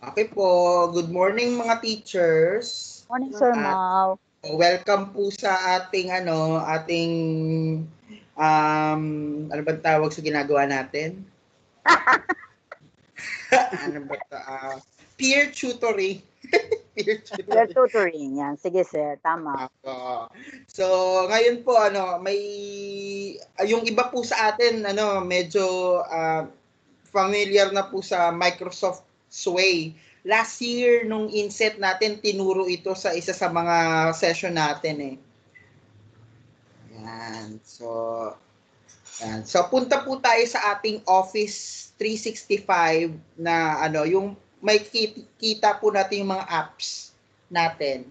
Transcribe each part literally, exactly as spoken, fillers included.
Okay po. Good morning mga teachers. Morning, Sir At Mau. welcome po sa ating ano, ating um ano ba tawag sa ginagawa natin? ano ba to? Uh, peer tutoring. peer tutoring. Peer tutoring yan. Sige, sir. Tama. Ako. So, ngayon po ano, may yung iba po sa atin ano, medyo uh, familiar na po sa Microsoft Sway. Last year, nung inset natin, tinuro ito sa isa sa mga session natin eh. Yan. So, yan. So, punta po tayo sa ating Office three sixty-five na ano, yung may kita po natin yung mga apps natin.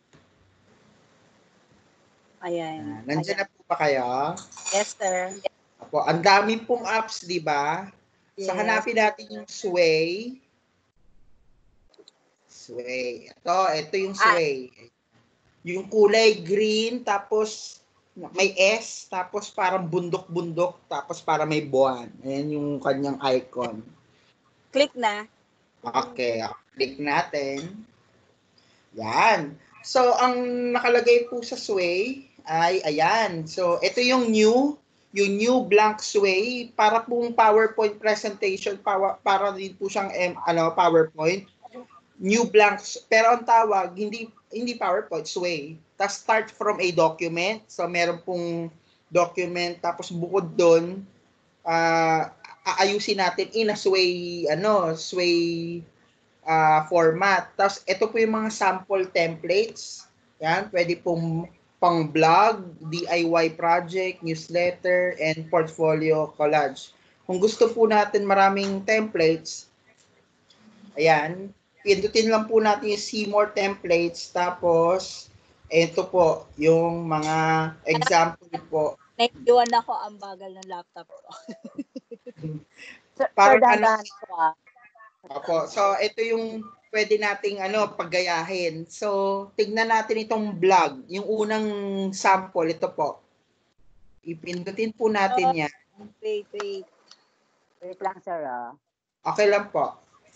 Ayan. Nandiyan Ayan. na po ba kayo? Yes, sir. Apo, ang dami pong apps, di ba? Yes. So, hanapin natin yung Sway. Sway. Ito, ito yung Sway. Ah. Yung kulay green, tapos may S, tapos parang bundok-bundok, tapos para may buwan. Ayan yung kanyang icon. Click na. Okay, click natin. Yan. So, ang nakalagay po sa Sway ay ayan. So, ito yung new, yung new blank Sway para pong PowerPoint presentation, para, para din po siyang um, ano, PowerPoint. New blanks, pero ang tawag, hindi hindi PowerPoint, Sway. Tapos start from a document. So, meron pong document, tapos bukod doon, uh, aayusin natin in a Sway, ano, Sway uh, format. Tapos, ito po yung mga sample templates. Yan, pwede pong pang blog, D I Y project, newsletter, and portfolio collage. Kung gusto po natin maraming templates, ayan, pindutin lang po natin yung see more templates, tapos ito po yung mga example po. Naiiwan ako ang bagal ng laptop ko. Parang ano, Opo, so ito yung pwede nating ano paggayahin. So tignan natin itong vlog, yung unang sample ito po. Ipindutin po natin oh, yan. Wait, wait. Wait lang, sir. Ah. Okay lang po.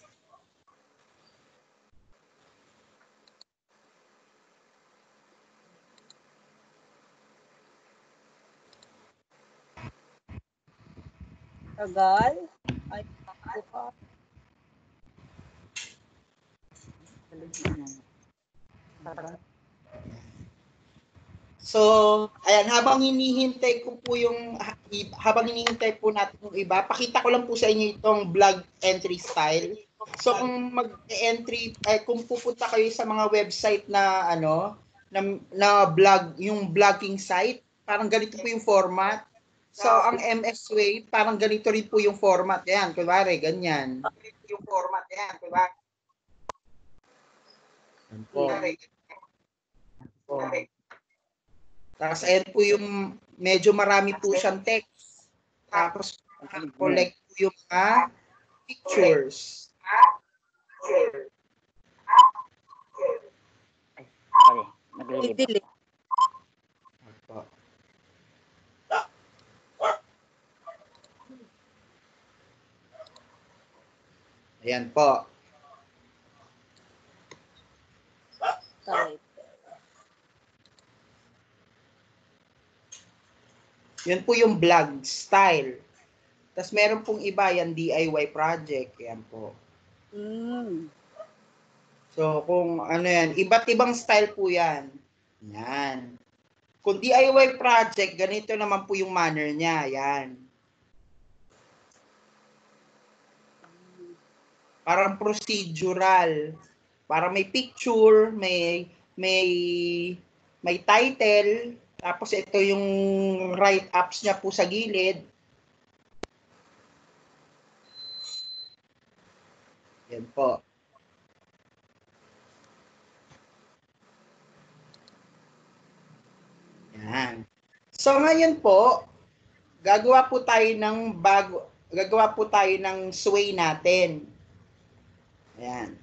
Tagal? Ay, ako. So, ayan, habang hinihintay ko po yung, habang hinihintay po natin yung iba, pakita ko lang po sa inyo itong blog entry style. So, kung mag-entry, eh, kung pupunta kayo sa mga website na, ano, na, na blog, yung blogging site, parang ganito po yung format. So, ang M S Way, parang ganito rin po yung format. Ayan, kunwari, ganyan. Yung format, ayan, kunwari. Kunwari. Kunwari. Tapos ayan po yung medyo marami po siyang text. Tapos collect po yung mga pictures. Ay, sorry. Nag-delete. Ayan po. Sorry. Yun po yung blog style. Tapos meron pong iba yan, D I Y project. Yan po. Mm. So kung ano yan, iba't ibang style po yan. Yan. Kung D I Y project, ganito naman po yung manner niya. Yan. Parang procedural. Para may picture, may may may title, tapos ito yung write-ups niya po sa gilid. Yan po. Yan. So ngayon po, gagawa po tayo ng bago, gagawa po tayo ng sway natin. Ayan.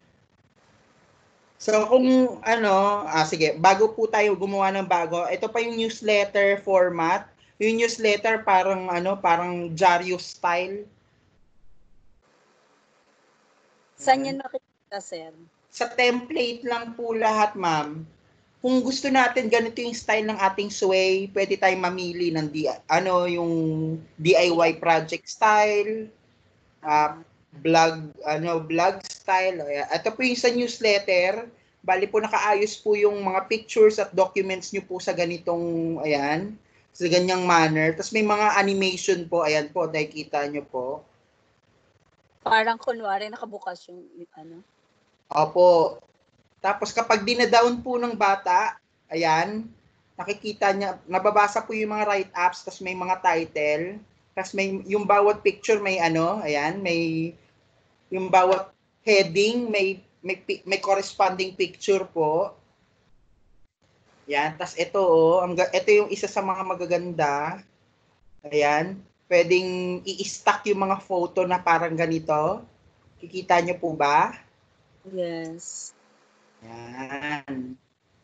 So kung ano, ah, sige, bago po tayo gumawa ng bago, ito pa yung newsletter format. Yung newsletter parang ano, parang dyaryo style. Saan yan makikita, sir? Sa template lang po lahat, ma'am. Kung gusto natin ganito yung style ng ating sway, pwede tayong mamili ng di, ano yung D I Y project style, uh, blog ano blog style. Ito po yung sa newsletter. Bali po nakaayos po yung mga pictures at documents nyo po sa ganitong ayan, sa ganyang manner. Tapos may mga animation po, ayan po, nakikita nyo po. Parang kunwari nakabukas yung ano. Opo. Tapos kapag dinadown po ng bata, ayan, nakikita niya, nababasa po yung mga write-ups, tapos may mga title, tapos may, yung bawat picture may ano, ayan, may, yung bawat heading, may, may, may corresponding picture po. Ayan, tapos ito, oh, ang, ito yung isa sa mga magaganda. Ayan, pwedeng i-stack yung mga photo na parang ganito. Kikita niyo po ba? Yes. Yan.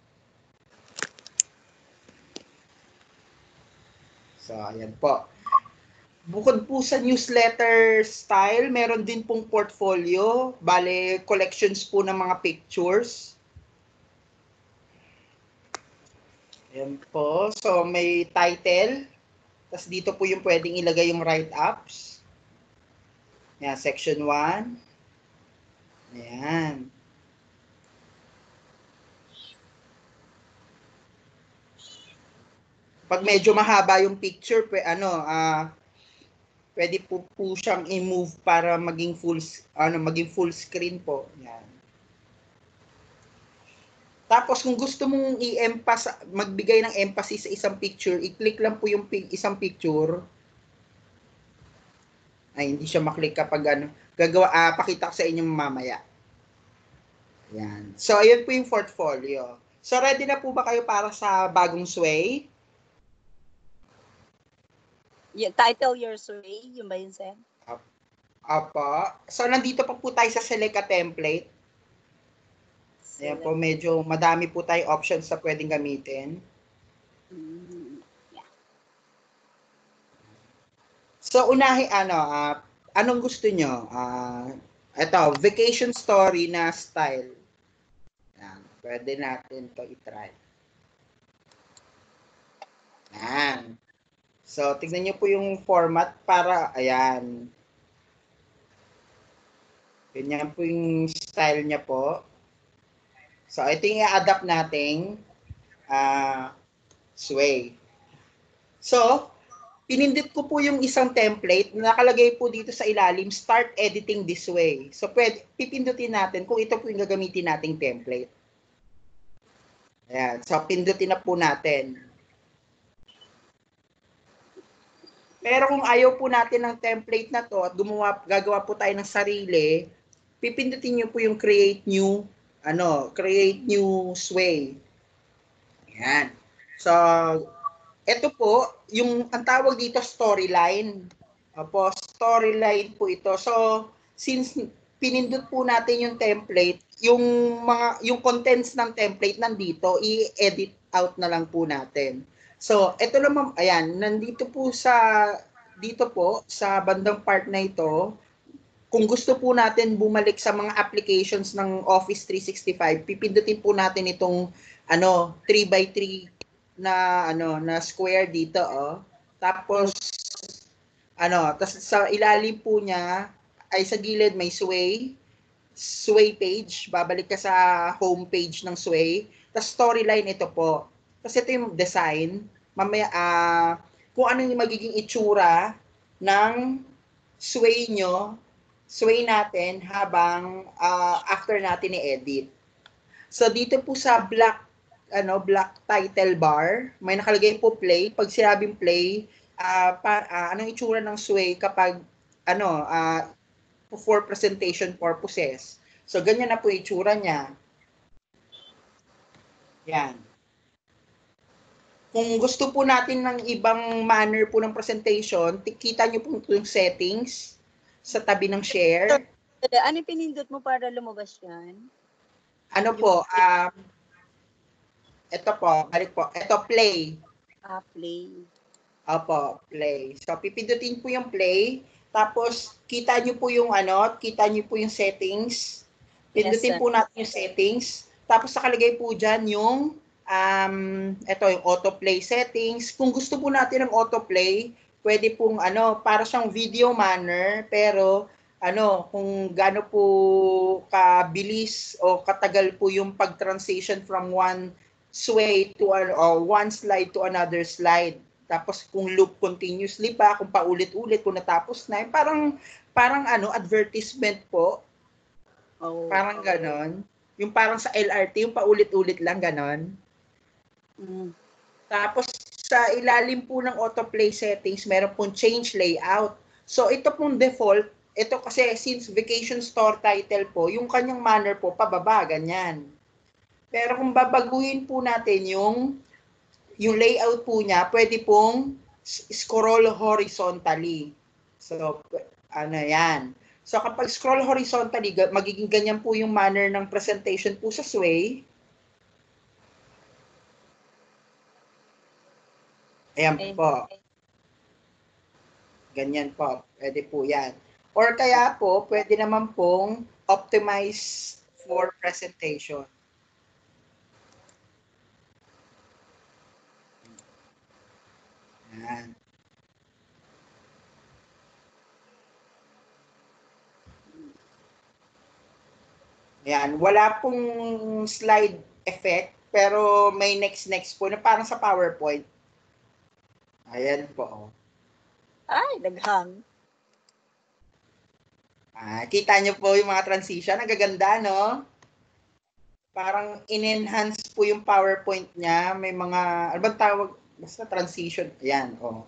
So, ayan po. Bukod po sa newsletter style, meron din pong portfolio. Bale, collections po ng mga pictures. Ayan po. So, may title. Tapos dito po yung pwedeng ilagay yung write-ups. Ayan, section one. Ayan. Pag medyo mahaba yung picture, pwe, ano, ah, uh, pwede po po siyang i-move para maging full, ano, maging full screen po. Yan. Tapos kung gusto mong i-emphasize, magbigay ng emphasis sa isang picture, i-click lang po yung isang picture. Ay, hindi siya maklik kapag ano, gagawa, ah, pakita ko sa inyo mamaya. Yan. So, ayun po yung portfolio. So, ready na po ba kayo para sa bagong sway? Yeah, title Your Sway, yung ba yun, sir? Apo. So, nandito pa po tayo sa select a template. Ayan po, medyo madami po tayo options sa pwedeng gamitin. Mm, yeah. So, unahin, ano, uh, anong gusto nyo? Uh, ito, vacation story na style. Ayan, pwede natin to i-try. Ayan. So, tignan nyo po yung format para, ayan. Ganyan po yung style niya po. So, ito yung i-adapt nating uh, sway. So, pinindot ko po yung isang template, nakalagay po dito sa ilalim, start editing this way. So, pwede, pipindutin natin kung ito po yung gagamitin nating template. Ayan. So, pindutin na po natin. Pero kung ayaw po natin ng template na to at gumawa, gagawa po tayo ng sarili, pipindutin nyo po yung create new, ano, create new sway. Ayan. So, ito po, yung ang tawag dito storyline. Opo, storyline po ito. So, since pinindot po natin yung template, yung mga yung contents ng template nandito, i-edit out na lang po natin. So, ito naman, ayan, nandito po sa, dito po, sa bandang part na ito, kung gusto po natin bumalik sa mga applications ng Office three sixty-five, pipindutin po natin itong, ano, three by three na, ano, na square dito, oh. Tapos, ano, tapos sa ilalim po niya, ay sa gilid may sway, sway page, babalik ka sa home page ng sway, tapos storyline ito po. Kasi ito yung design, mamaya, uh, kung ano yung magiging itsura ng sway nyo, sway natin habang uh, after natin i-edit. So, dito po sa black, ano, black title bar, may nakalagay po play. Pag sinabing play, uh, pa, uh, anong itsura ng sway kapag, ano, uh, for presentation purposes. So, ganyan na po itsura niya. Yan. Kung gusto po natin ng ibang manner po ng presentation, kita nyo po yung settings sa tabi ng share. Ano pinindot mo para lumabas yan? Ano po, um, ito po, balik po, ito play. Ah, play. Opo, play. So, pipindutin po yung play. Tapos, kita nyo po yung ano, kita nyo po yung settings. Pindutin Yes, po natin yung settings. Tapos, nakalagay po dyan yung, um, ito, yung autoplay settings. Kung gusto po natin ng autoplay, pwede pong, ano, para siyang video manner, pero, ano, kung gaano po kabilis o katagal po yung pag-transition from one sway to, or one slide to another slide. Tapos kung loop continuously pa, kung paulit-ulit, kung natapos na, eh, parang, parang ano, advertisement po. Oh. Parang ganon. Yung parang sa L R T, yung paulit-ulit lang ganon. Mm. Tapos sa ilalim po ng autoplay settings, meron pong change layout. So ito pong default, ito kasi since vacation store title po, yung kanyang manner po, pababa, ganyan. Pero kung babaguhin po natin yung yung layout po niya, pwede pong scroll horizontally. So, ano yan. So, kapag scroll horizontally, magiging ganyan po yung manner ng presentation po sa Sway. Ayan po. Ganyan po. Pwede po yan. Or kaya po, pwede naman pong optimize for presentation. Yan. Yan. Wala pong slide effect, pero may next-next po na parang sa PowerPoint. Ayan po. Ay, naghang. Ah, kita nyo po yung mga transition. Ang gaganda, no? Parang in-enhance po yung PowerPoint niya. May mga, ano bang tawag? Basta transition. Ayan, oh.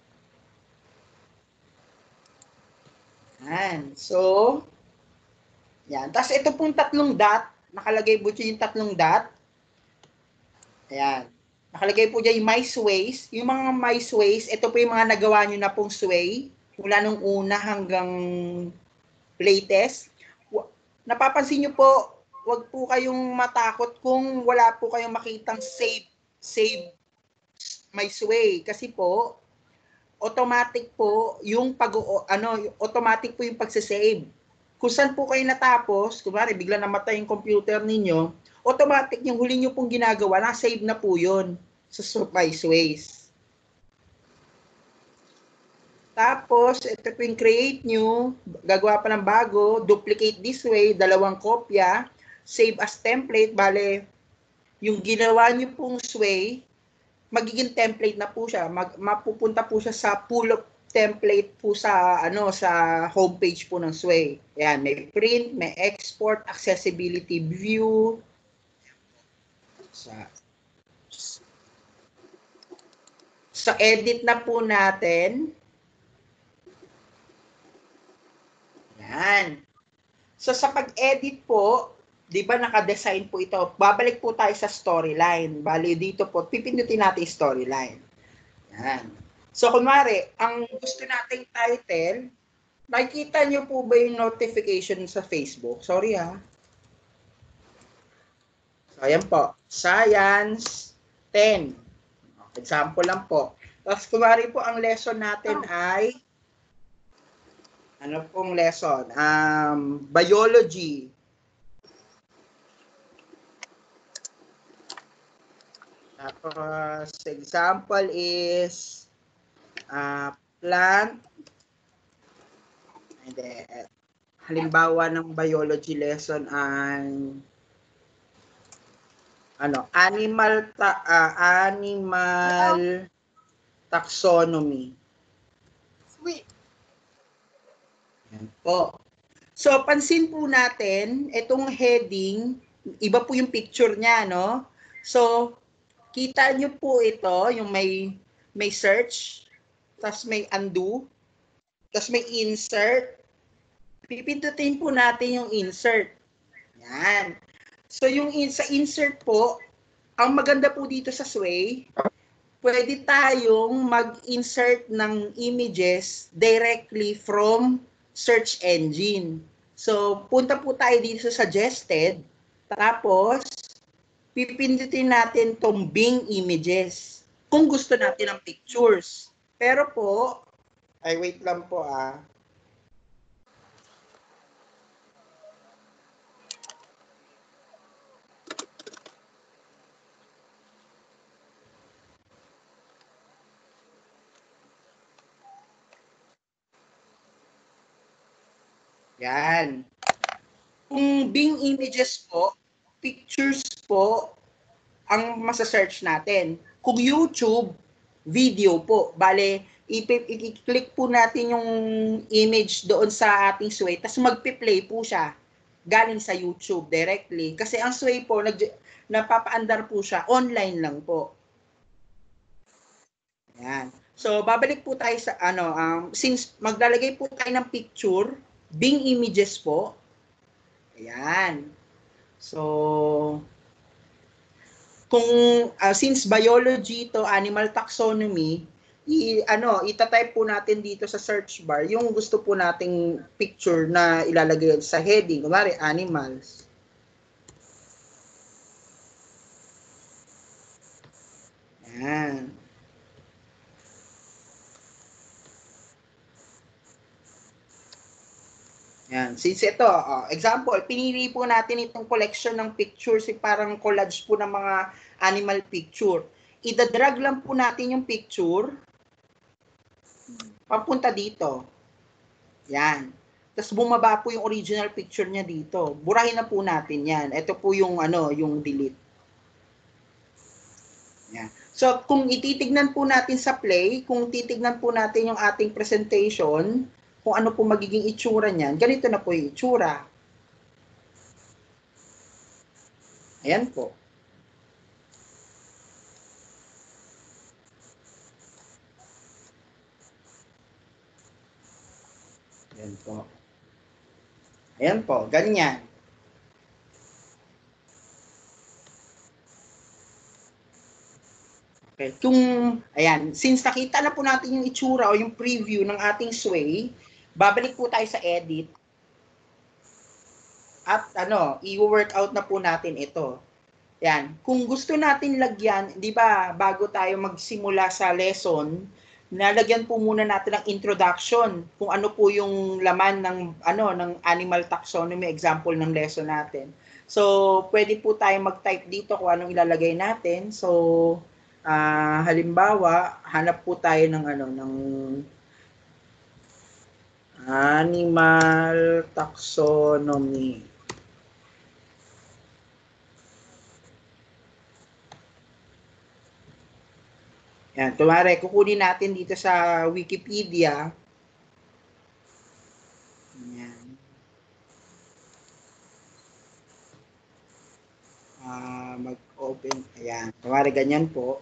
Yan. So, yan. Tapos ito pong tatlong dot. Nakalagay po dyan yung tatlong dot. Ayan. Nakalagay po dyan yung My Sways. Yung mga My Sways, ito po yung mga nagawa nyo na pong sway. Mula nung una hanggang latest. Napapansin nyo po, wag po kayong matakot kung wala po kayong makitang save, save My Sway. Kasi po, automatic po yung pag ano, automatic po yung pagse-save. Kung saan po kayo natapos, kunwari bigla namatay yung computer ninyo, automatic yung huli nyo pong ginagawa, na-save na po yun sa My Sways. Tapos, ito po yung create new, gagawa pa ng bago, duplicate this way, dalawang kopya, save as template, bale, yung ginawa nyo pong sway, magiging template na po siya, Mag, mapupunta po siya sa pool of template po sa, ano, sa homepage po ng Sway. Ayan, may print, may export, accessibility view, sa, sa edit na po natin, yan. So sa pag-edit po, di ba naka-design po ito? Babalik po tayo sa storyline. Bali dito po, pipindutin natin yung storyline. Yan. So kunwari, ang gusto nating title, nakikita niyo po ba yung notification sa Facebook? Sorry ha. So ayan po, Science ten. Example lang po. Tapos kunwari po, ang lesson natin ay ano pong lesson? Um, biology. Tapos, example is uh, plant. And then, halimbawa ng biology lesson ay ano, animal ta uh, animal taxonomy. Sweet. Yan po. So, pansin po natin, itong heading, iba po yung picture niya, no? So, kita nyo po ito, yung may, may search, tapos may undo, tapos may insert. Pipindutin po natin yung insert. Yan. So, yung in, sa insert po, ang maganda po dito sa Sway, pwede tayong mag-insert ng images directly from search engine. So, punta po tayo dito sa suggested. Tapos, pipindutin natin tong Bing images. Kung gusto natin ng pictures. Pero po, ay wait lang po ah. Yan. Kung Bing Images po, pictures po ang masa-search natin. Kung YouTube, video po. Bale, i-click po natin yung image doon sa ating Sway, tapos magpi-play po siya galing sa YouTube directly. Kasi ang Sway po, nag, napapaandar po siya, online lang po. Yan. So, babalik po tayo sa, ano, um, since maglalagay po tayo ng picture, Bing Images po. Ayan. So, kung uh, since biology to animal taxonomy, i ano, ita-type po natin dito sa search bar yung gusto po nating picture na ilalagay sa heading, kunwari animals. Yan. Yan. Since ito, oh, example, pinili po natin itong collection ng pictures, eh, parang collage po ng mga animal picture. Ida-drag lang po natin yung picture papunta dito. Yan. Tapos bumaba po yung original picture niya dito. Burahin na po natin yan. Ito po yung ano, yung delete. Yan. So, kung ititignan po natin sa play, kung titignan po natin yung ating presentation, kung ano po magiging itsura niyan, ganito na po yung itsura. Ayan po. Ayan po. Ayan po, ganyan. Okay. Kung, ayan, since nakita na po natin yung itsura o yung preview ng ating Sway, babalik po tayo sa edit. At ano, i-work out na po natin ito. Yan. Kung gusto natin lagyan, di ba, bago tayo magsimula sa lesson, nalagyan po muna natin ang introduction kung ano po yung laman ng ano ng animal taxonomy example ng lesson natin. So, pwede po tayo mag-type dito kung anong ilalagay natin. So, uh, halimbawa, hanap po tayo ng ano ng animal taxonomy. Yan, tumare, kukunin natin dito sa Wikipedia. Yan. Uh, mag-open. Ayan, tumare, ganyan po.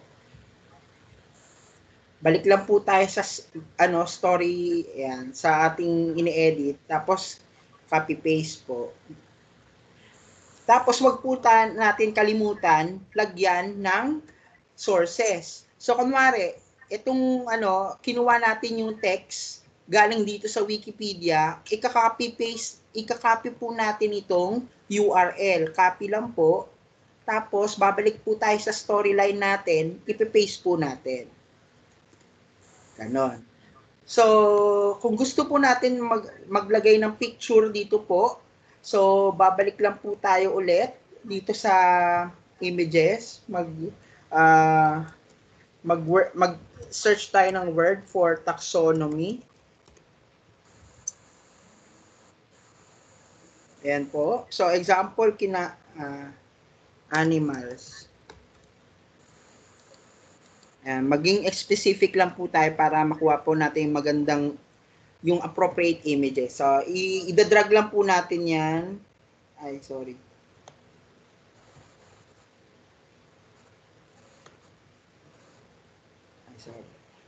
Balik lang po tayo sa ano story, ayan, sa ating ini-edit. Tapos, copy-paste po. Tapos, wag po natin kalimutan, lagyan ng sources. So, kunwari, itong ano, kinuha natin yung text galing dito sa Wikipedia, ika-copy-paste, ika-copy po natin itong U R L. Copy lang po. Tapos, babalik po tayo sa storyline natin, ipi-paste po natin. Ganon. So, kung gusto po natin mag, maglagay ng picture dito po, so, babalik lang po tayo ulit dito sa images, mag, uh, mag, mag search tayo ng word for taxonomy. Ayan po. So, example, kina uh, animals. Ayan, maging specific lang po tayo para makuha po natin yung magandang, yung appropriate images. So, i-drag lang po natin yan. Ay, sorry. Sorry.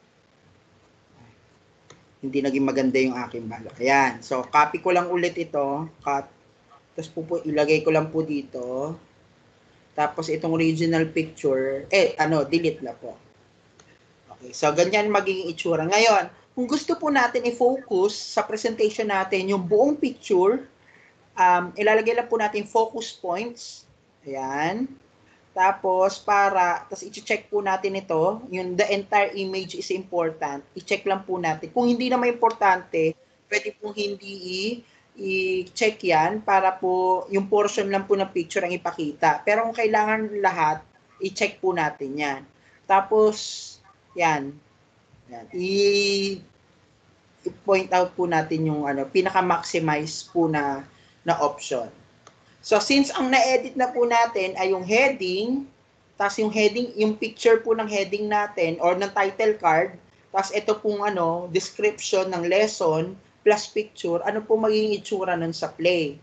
Hindi naging maganda yung aking balak. Ayan. So, copy ko lang ulit ito. Cut. Tapos po, po ilagay ko lang po dito. Tapos itong original picture, eh, ano, delete na po. Okay. So, ganyan magiging itsura. Ngayon, kung gusto po natin i-focus sa presentation natin yung buong picture, um, ilalagay lang po natin focus points. Ayan. Tapos, para, tapos i-check po natin ito, yung the entire image is important, i-check lang po natin. Kung hindi naman importante, pwede po hindi i-check yan para po yung portion lang po ng picture ang ipakita. Pero kung kailangan lahat, i-check po natin yan. Tapos, yan. Yan. I- i-point out po natin yung ano, pinaka-maximize po na, na option. So, since ang na-edit na po natin ay yung heading, tapos yung heading, yung picture po ng heading natin or ng title card, tapos ito pong ano, description ng lesson plus picture, ano po magiging itsura nun sa play.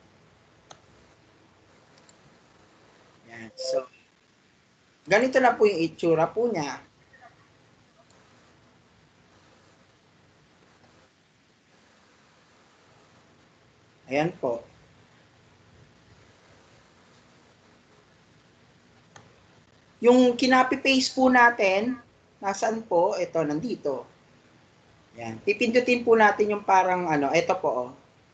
Yan. So, ganito na po yung itsura po niya. Ayan po. Yung kinapi-paste po natin, nasaan po? Ito, nandito. Yan. Pipindutin po natin yung parang ano, ito po. Oh.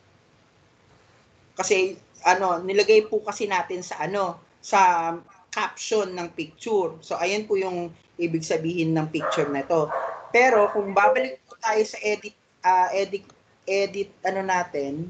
Kasi ano, nilagay po kasi natin sa ano, sa caption ng picture. So ayan po yung ibig sabihin ng picture na to. Pero kung babalik po tayo sa edit uh, edit edit ano natin,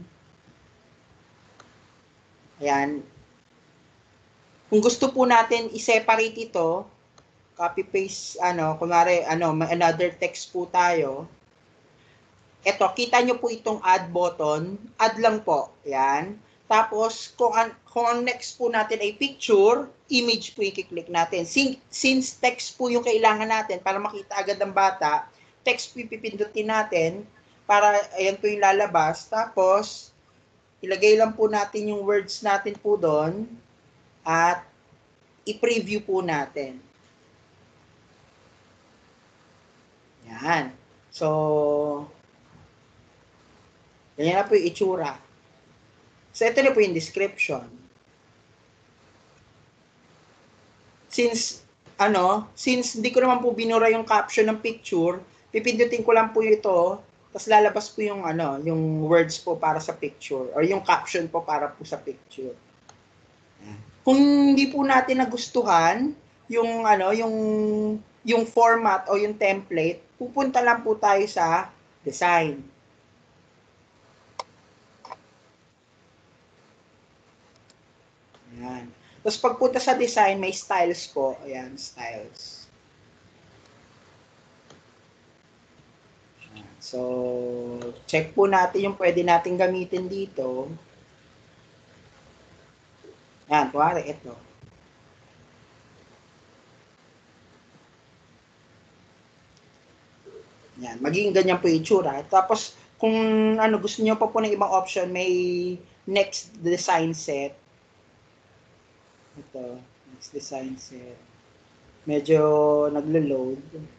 ayan. Kung gusto po natin i-separate ito, copy paste ano, kunwari ano, may another text po tayo. Ito, kita nyo po itong add button, add lang po. Yan. Tapos, kung, an, kung ang next po natin ay picture, image po yung kiklik natin. Since, since text po yung kailangan natin para makita agad ng bata, text po yung pipindutin natin para ayan po yung lalabas. Tapos, ilagay lang po natin yung words natin po doon at i-preview po natin. Yan. So, ganyan na po yung itsura. So, ito na po yung description. Since, ano, since hindi ko naman po binura yung caption ng picture, pipindutin ko lang po ito, tapos lalabas po yung, ano, yung words po para sa picture, or yung caption po para po sa picture. Kung hindi po natin nagustuhan, yung, ano, yung, yung format o yung template, pupunta lang po tayo sa design. Ayan. Tapos pagpunta sa design, may styles po. Ayan, styles. Ayan. So, check po natin yung pwede natin gamitin dito. Ayan, kuwari ito. Ayan, magiging ganyan po yung itsura. Tapos, kung ano, gusto niyo pa po ng ibang option, may next design set. Ito, next design set. Medyo naglo-load.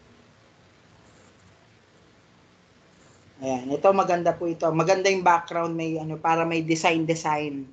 Ayan, ito maganda po ito. Maganda yung background, may ano, para may design-design.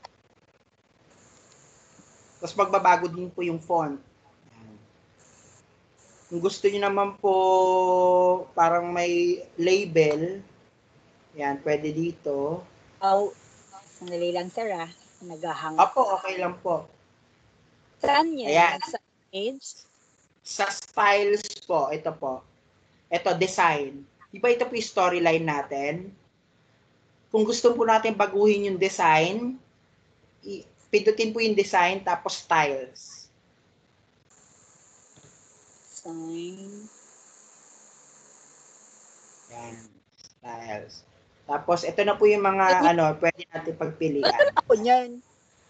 Tapos magbabago din po yung font. Ayan. Kung gusto niyo naman po parang may label, ayan, pwede dito. Oh, sandali lang sir ah. Naghahang. Opo, okay lang po. Saan yan? Ayan. Sa page? Sa styles po, ito po. Ito, design. Di ba ito po yung storyline natin? Kung gusto po natin baguhin yung design, pindutin po yung design, tapos styles. Sign. Yan, styles. Tapos, ito na po yung mga, Ay, ano, pwede natin pagpilian. Ano ako niyan?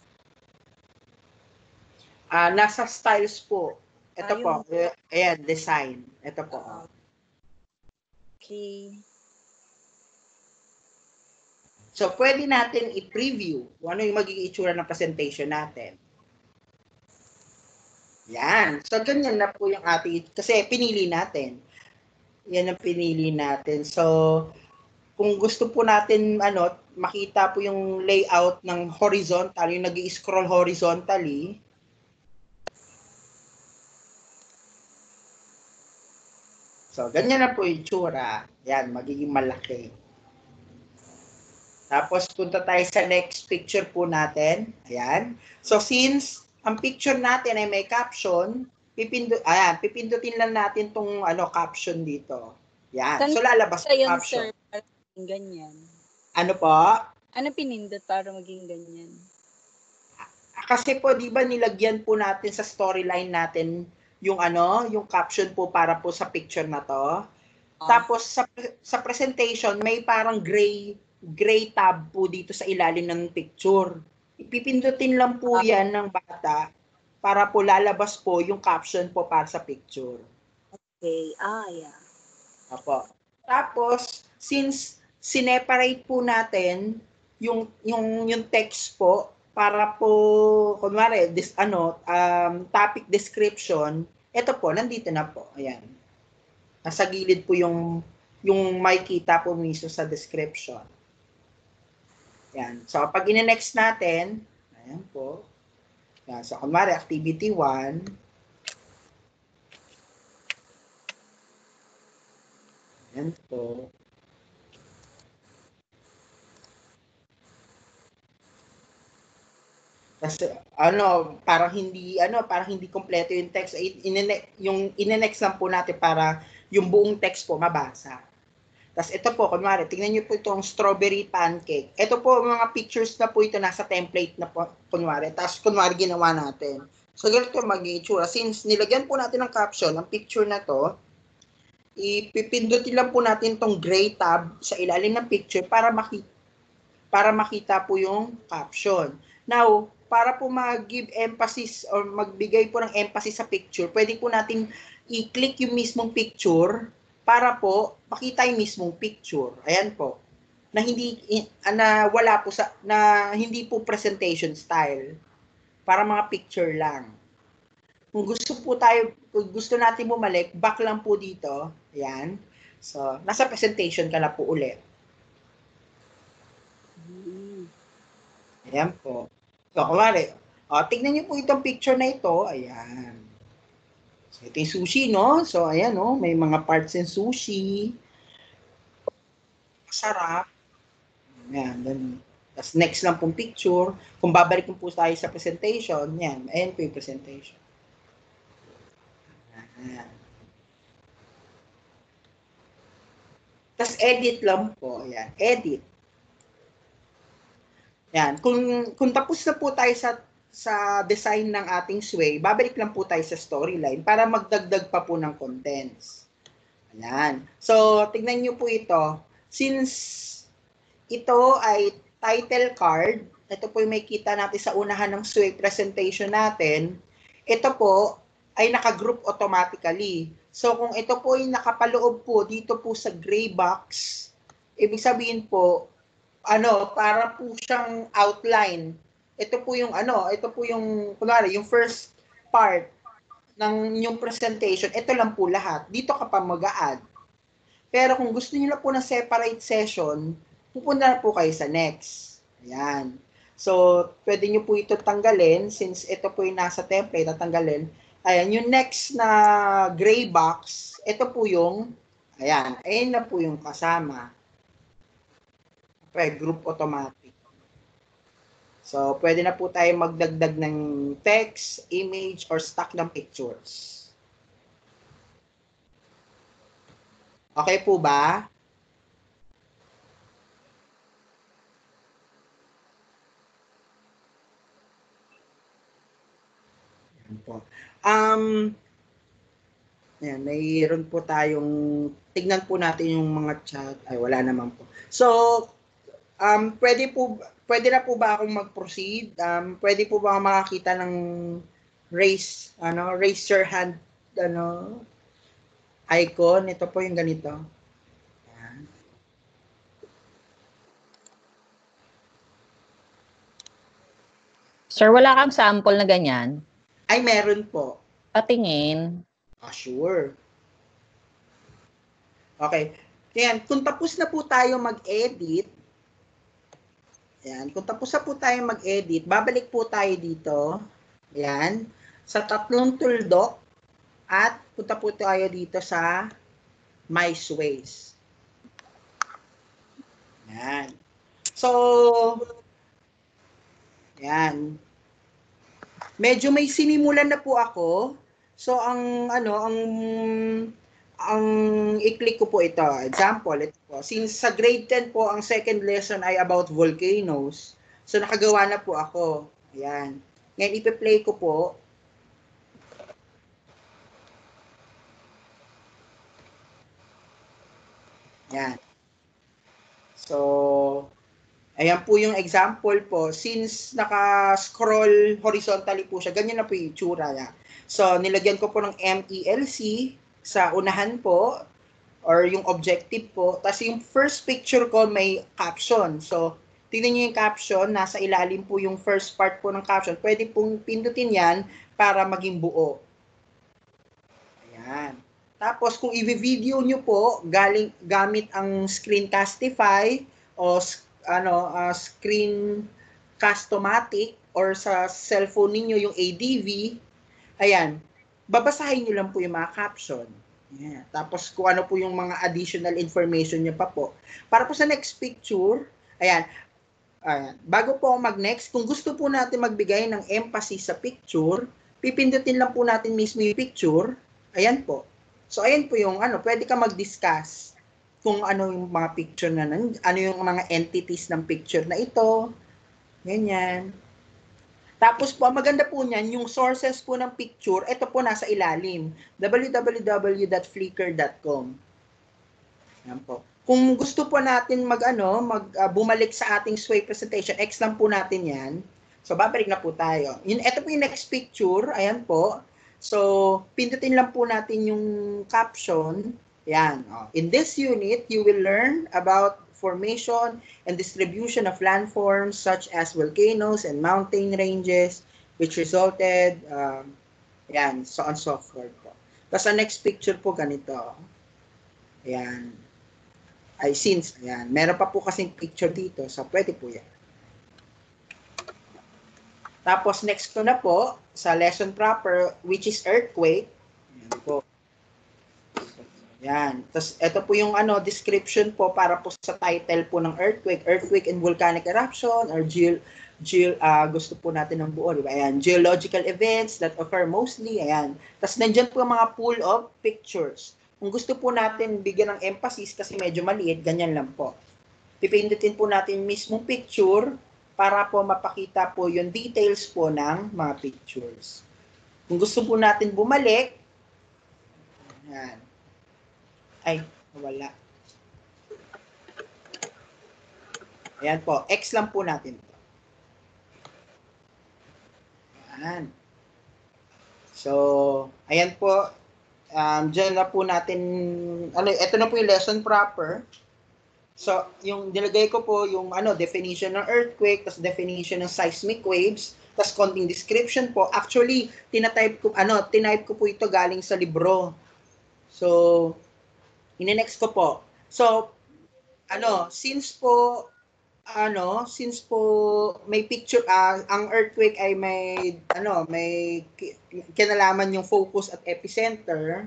Ah, nasa styles po. Ito Ah, po. yung- Ayan, design. Ito po. Uh, okay. So, pwede natin i-preview kung ano yung magiging itsura ng presentation natin. Yan. So, ganyan na po yung ating, kasi pinili natin. Yan ang pinili natin. So, kung gusto po natin, ano, makita po yung layout ng horizontal, yung nag-i-scroll horizontally, so, ganyan na po yung itsura. Yan, magiging malaki. Tapos, punta tayo sa next picture po natin. Ayan. So, since ang picture natin ay may caption, pipindut, ayan, pipindutin lang natin tong ano, caption dito. Yan. So, lalabas Sa yung yan caption. sir, para maging ganyan. Ano po? Ano pinindot para maging ganyan? Kasi po, di ba nilagyan po natin sa storyline natin yung ano, yung caption po para po sa picture na to. Tapos sa sa presentation may parang gray gray tab po dito sa ilalim ng picture. Ipipindutin lang po 'yan ng bata para po lalabas po yung caption po para sa picture. Okay. Ah, yeah. Apo. Tapos since sineparate po natin yung yung yung text po para po kunwari this ano um, topic description, ito po nandito na po. Ayan. Nasa gilid po yung yung makikita po mismo sa description. Yan. So, pag ine-next natin, ayan po. Yan. So, kunwari, activity one. Ayan po. Kasi, ano, parang hindi, ano, parang hindi kompleto yung text. Ine yung ine-next lang po natin para yung buong text po mabasa. Tapos ito po, kunwari, tingnan nyo po itong strawberry pancake. Ito po, mga pictures na po ito, nasa template na po, kunwari. Tapos, kunwari, ginawa natin. So, ganito mag-itsura. Since nilagyan po natin ng caption, ang picture na to, ipipindutin lang po natin itong gray tab sa ilalim ng picture para makita, para makita po yung caption. Now, para po mag-give emphasis or magbigay po ng emphasis sa picture, pwede po natin i-click yung mismong picture para po makita yung mismong picture. Ayan po. Na hindi na wala po sa na hindi po presentation style. Para mga picture lang. Kung gusto po tayo, kung gusto natin bumalik, back lang po dito. Ayan. So, nasa presentation ka na po ulit. Ayan po. So, kumari, oh, tignan niyo po itong picture na ito. Ayan. So, ito yung sushi, no? So, ayan, no? May mga parts ng sushi. Masarap. Ayan, ganun. Tapos, next lang pong picture. Kung babalik po tayo sa presentation, yan. Ayan po yung presentation. Ayan. Tapos, edit lang po. Ayan, edit. Yan. Kung, kung tapos na po tayo sa sa design ng ating sway, babalik lang po tayo sa storyline para magdagdag pa po ng contents. Ayan. So, tignan nyo po ito. Since ito ay title card, ito po yung may kita natin sa unahan ng sway presentation natin, ito po ay nakagroup automatically. So, kung ito po ay nakapaloob po dito po sa gray box, ibig sabihin po, ano, para po siyang outline. Ito po yung ano, ito po yung kunwari, yung first part ng yung presentation, ito lang po lahat. Dito ka pa mag-a-add. Pero kung gusto niyo na po ng separate session, pupunta na po kayo sa next. Ayan. So, pwede niyo po ito tanggalin since ito po yung nasa template, tatanggalin. Ayan, yung next na gray box, ito po yung, ayan, ayan na po yung kasama. Okay, group automatic. So, pwede na po tayo magdagdag ng text, image, or stock ng pictures. Okay po ba? Yan po. Um, yan, mayroon po tayong, tignan po natin yung mga chat. Ay, wala naman po. So, um, pwede po, pwede na po ba akong mag-proceed? Um, pwede po ba makakita ng raise, ano, raise your hand, ano, icon? Ito po yung ganito. Ayan. Sir, wala kang sample na ganyan? Ay, meron po. Patingin. Ah, sure. Okay. Yan, kung tapos na po tayo mag-edit, yan, kung tapos na po tayo mag-edit, babalik po tayo dito, yan, sa tatlong tuldok, at punta po tayo dito sa My Sways. Yan. So, yan. Medyo may sinimulan na po ako. So, ang, ano, ang, ang i-click ko po ito. Example, ito po. Since sa grade ten po, ang second lesson ay about volcanoes. So, nakagawa na po ako. Ayan. Ngayon, ipi-play ko po. Yan. So, ayan po yung example po. Since naka-scroll horizontally po siya, ganyan na po yung itsura niya. So, nilagyan ko po ng M E L C sa unahan po or yung objective po. Tapos yung first picture ko may caption. So, tingnan niyo yung caption. Nasa ilalim po yung first part po ng caption. Pwede pong pindutin yan para maging buo. Ayan. Tapos, kung i-video nyo po, galing, gamit ang Screencastify o ano, uh, Screencast-O-Matic or sa cellphone ninyo yung A D V, ayan, babasahin nyo lang po yung mga caption. Ayan. Tapos, kung ano po yung mga additional information nyo pa po. Para po sa next picture, ayan, ayan, bago po mag-next, kung gusto po natin magbigay ng emphasis sa picture, pipindutin lang po natin mismo yung picture. Ayan po. So, ayan po yung ano, pwede ka mag-discuss kung ano yung mga picture na, ano yung mga entities ng picture na ito. Ganyan. Tapos po, ang maganda po niyan, yung sources po ng picture, ito po nasa ilalim, w w w dot flickr dot com. Ayan po. Kung gusto po natin mag, ano, mag, uh, bumalik sa ating Sway presentation, X lang po natin yan. So, babalik na po tayo. Yun, ito po yung next picture. Ayan po. So, pindutin lang po natin yung caption. Yan. Oh. In this unit, you will learn about formation and distribution of landforms such as volcanoes and mountain ranges which resulted, um, yan, so on so forth po. Tapos ang next picture po ganito. Ayan. Ay, since, ayan. Meron pa po kasing picture dito, so pwede po yan. Tapos next ko na po sa lesson proper which is earthquake. Yan po. Yan. Tapos ito po yung ano description po para po sa title po ng earthquake, earthquake and volcanic eruption or geo geo uh, gusto po natin ng buo, di ba? Ayan, geological events that occur mostly, ayan. Tapos nandiyan po yung mga pool of pictures. Kung gusto po natin bigyan ng emphasis kasi medyo maliit, ganyan lang po. Pipindutin po natin mismong picture para po mapakita po yung details po ng mga pictures. Kung gusto po natin bumalik, yan. Ay, wala. Ayan po, X lang po natin. Ayan. So, ayan po, um, dyan na po natin, ano, ito na po yung lesson proper. So, yung nilagay ko po yung ano, definition ng earthquake, tas definition ng seismic waves, tas konting description po. Actually, tinatype ko ano, tinype ko po ito galing sa libro. So, ine-next ko po. So, ano, since po ano, since po may picture uh, ang earthquake ay may ano, may kinalaman yung focus at epicenter.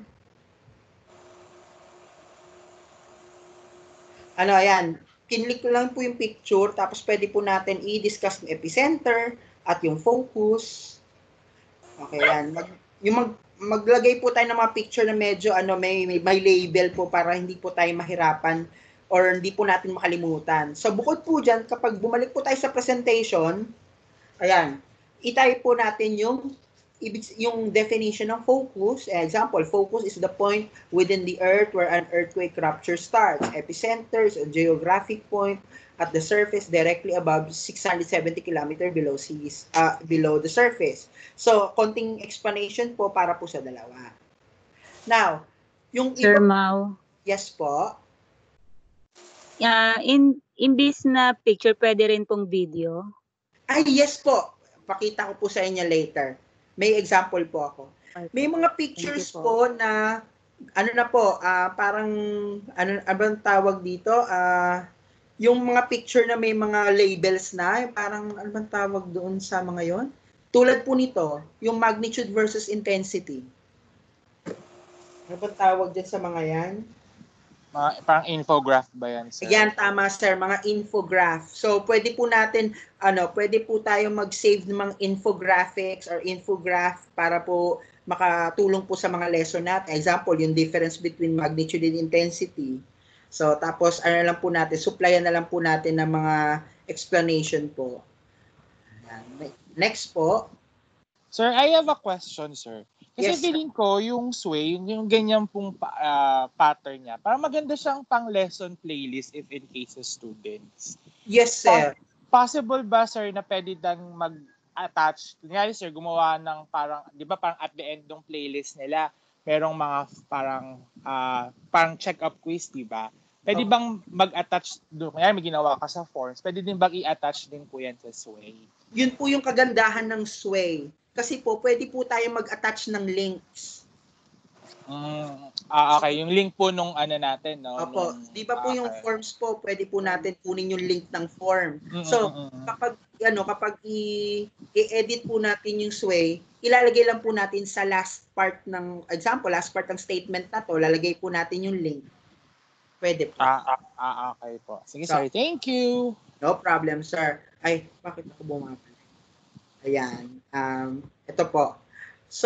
Ano, ayan, kinlik ko lang po yung picture, tapos pwede po natin i-discuss yung epicenter at yung focus. Okay, yan. Mag, yung mag, maglagay po tayo ng mga picture na medyo ano, may, may, may label po para hindi po tayo mahirapan or hindi po natin makalimutan. So, bukod po dyan, kapag bumalik po tayo sa presentation, ayan, i-type po natin yung yung definition ng focus. Example, focus is the point within the earth where an earthquake rupture starts. Epicenter is a geographic point at the surface directly above six hundred seventy kilometers below seas, uh, below the surface. So, konting explanation po para po sa dalawa. Now, yung Sir iba, Mau, yes po. uh, in imbis na picture, pwede rin pong video. Ay, yes po. Pakita ko po sa inyo later. May example po ako. May mga pictures po. po na ano na po, uh, parang ano abang tawag dito, uh, yung mga picture na may mga labels na, parang ano bang tawag doon sa mga yon? Tulad po nito, yung magnitude versus intensity. Ano bang tawag dyan sa mga yan? Mga, parang infograph ba yan, sir? Yan, tama sir, mga infograph. So, pwede po natin, ano, pwede po tayo mag-save ng mga infographics or infograph para po makatulong po sa mga lesson natin. Example, yung difference between magnitude and intensity. So, tapos, ano lang po natin, supplyan na lang po natin ng mga explanation po. Yan. Next po. Sir, I have a question, sir. Kasi Yes, sir. feeling ko, yung sway, yung, yung ganyan pong pa- ah, pattern niya, parang maganda siyang pang-lesson playlist if in case of students. Yes, sir. Possible ba, sir, na pwede dang mag-attach? Kunyari, sir, gumawa ng parang, di ba parang at the end ng playlist nila, merong mga parang ah, parang check-up quiz, di ba? Pwede Okay. bang mag-attach doon? Kaya may ginawa ka sa forms, pwede din bang i-attach din po yan sa sway? Yun po yung kagandahan ng Sway. Kasi po, pwede po tayo mag-attach ng links. Mm, ah, okay. Yung link po nung ano natin, no? Opo, Nung, di ba po ah, yung okay. forms po, pwede po natin kunin yung link ng form. Mm, So, mm, mm. kapag ano, kapag i- i-edit po natin yung Sway, ilalagay lang po natin sa last part ng example, last part ng statement na to, lalagay po natin yung link. Pwede po. Ah, ah, okay po. Sige, So, sir. Thank you. No problem, sir. Ay, bakit ako bumabalik? Ayan. Um, ito po. So,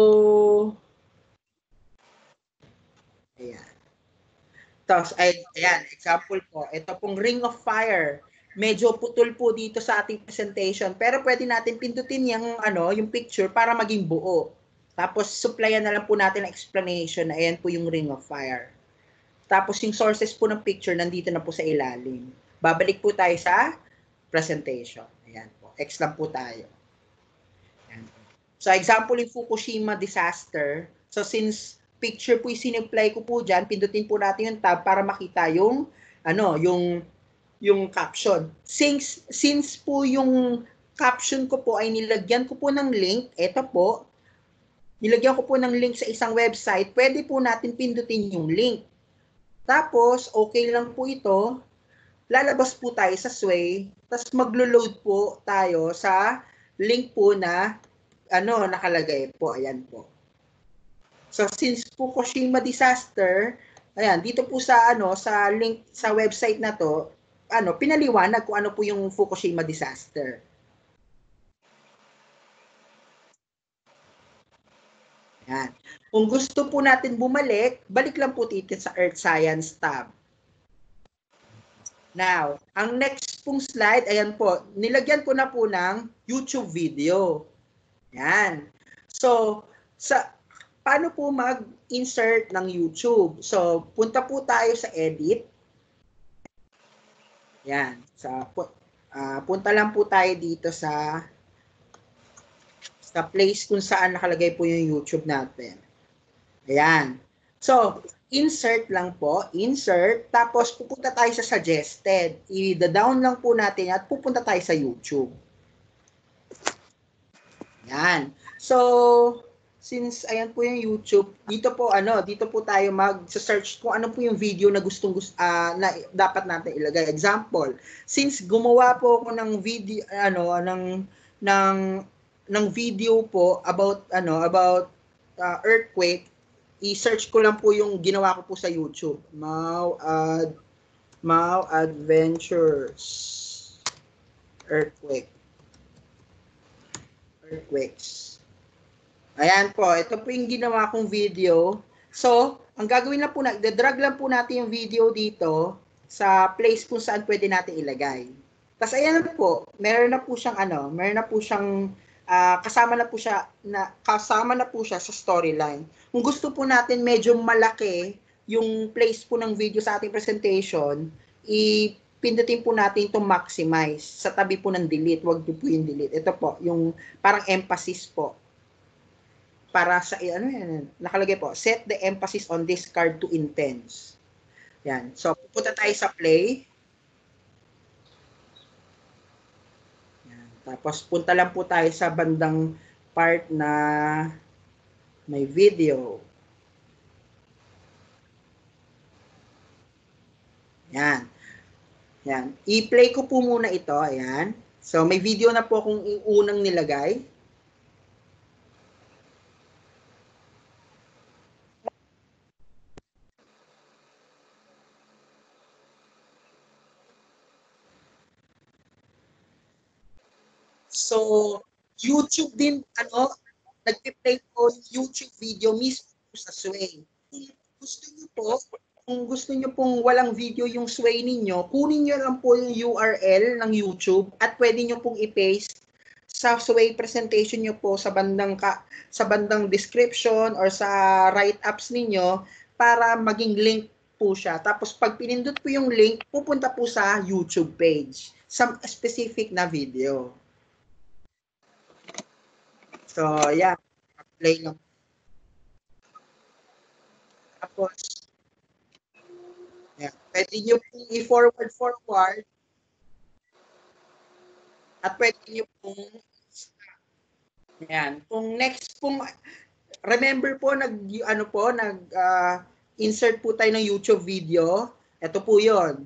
ayan. Tapos, ay, ayan, example po. Ito pong Ring of Fire. Medyo putol po dito sa ating presentation. Pero pwede natin pindutin yung, ano, yung picture para maging buo. Tapos, supplyan na lang po natin ang explanation na ayan po yung Ring of Fire. Tapos, yung sources po ng picture nandito na po sa ilalim. Babalik po tayo sa presentation. Ayan po. X lang po tayo. Ayan po. So, example yung Fukushima disaster. So, since picture po yung siniplay ko po dyan, pindutin po natin yung tab para makita yung, ano, yung, yung caption. Since, since po yung caption ko po ay nilagyan ko po ng link, eto po, nilagyan ko po ng link sa isang website, pwede po natin pindutin yung link. Tapos, okay lang po ito, lalabas po tayo sa Sway, tapos maglo-load po tayo sa link po na ano nakalagay po, ayan po. So since Fukushima disaster, ayan, dito po sa ano sa link sa website na to, ano, pinaliwanag kung ano po yung Fukushima disaster. Ayan. Kung gusto po natin bumalik, balik lang po dito sa Earth Science tab. Now, ang next pong slide, ayan po, nilagyan ko na po ng YouTube video. Ayan. So, sa paano po mag-insert ng YouTube? So, punta po tayo sa edit. Ayan. Sa, uh, punta lang po tayo dito sa sa place kung saan nakalagay po yung YouTube natin. Ayan. So, insert lang po, insert, tapos pupunta tayo sa suggested. I-down lang po natin at pupunta tayo sa YouTube. Yan. So, since ayan po yung YouTube, dito po ano, dito po tayo mag-search kung ano po yung video na gustong gusto uh, na dapat natin ilagay. Example, since gumawa po ako ng video ano ng ng ng video po about ano about uh, earthquake, i-search ko lang po yung ginawa ko po sa YouTube. Mau ad Mau Adventures Earthquake. Earthquakes. Ayan po, ito po yung ginawa kong video. So, ang gagawin lang po na, i-drag lang po natin yung video dito sa place kung saan pwede natin ilagay. Tapos ayan na po, meron na po siyang ano, meron na po siyang uh, kasama na po siya na kasama na po siya sa storyline. Kung gusto po natin medyo malaki yung place po ng video sa ating presentation, i pindutin po natin itong maximize sa tabi po ng delete. Huwag po yung delete. Ito po, yung parang emphasis po. Para sa, ano yan, nakalagay po, set the emphasis on this card to intense. Yan. So, pupunta tayo sa play. Yan. Tapos, punta lang po tayo sa bandang part na may video. Yan. Yan. I-play ko po muna ito. Ayan. So, may video na po akong unang nilagay. So, YouTube din, ano, nag-play po YouTube video mismo sa Sway. Kung gusto niyo po, kung gusto niyo pong walang video yung Sway ninyo, kunin niyo lang po yung U R L ng YouTube at pwede niyo pong i-paste sa Sway presentation nyo po sa bandang ka, sa bandang description or sa write-ups ninyo para maging link po siya. Tapos pag pinindot po yung link, pupunta po sa YouTube page, sa specific na video. So, yeah. Play lang. Tapos, yeah. Pwede nyo pong i-forward forward at pwede nyo pong yan. Kung next pong remember po nag ano po nag uh, insert po tayo ng YouTube video. Ito po 'yon.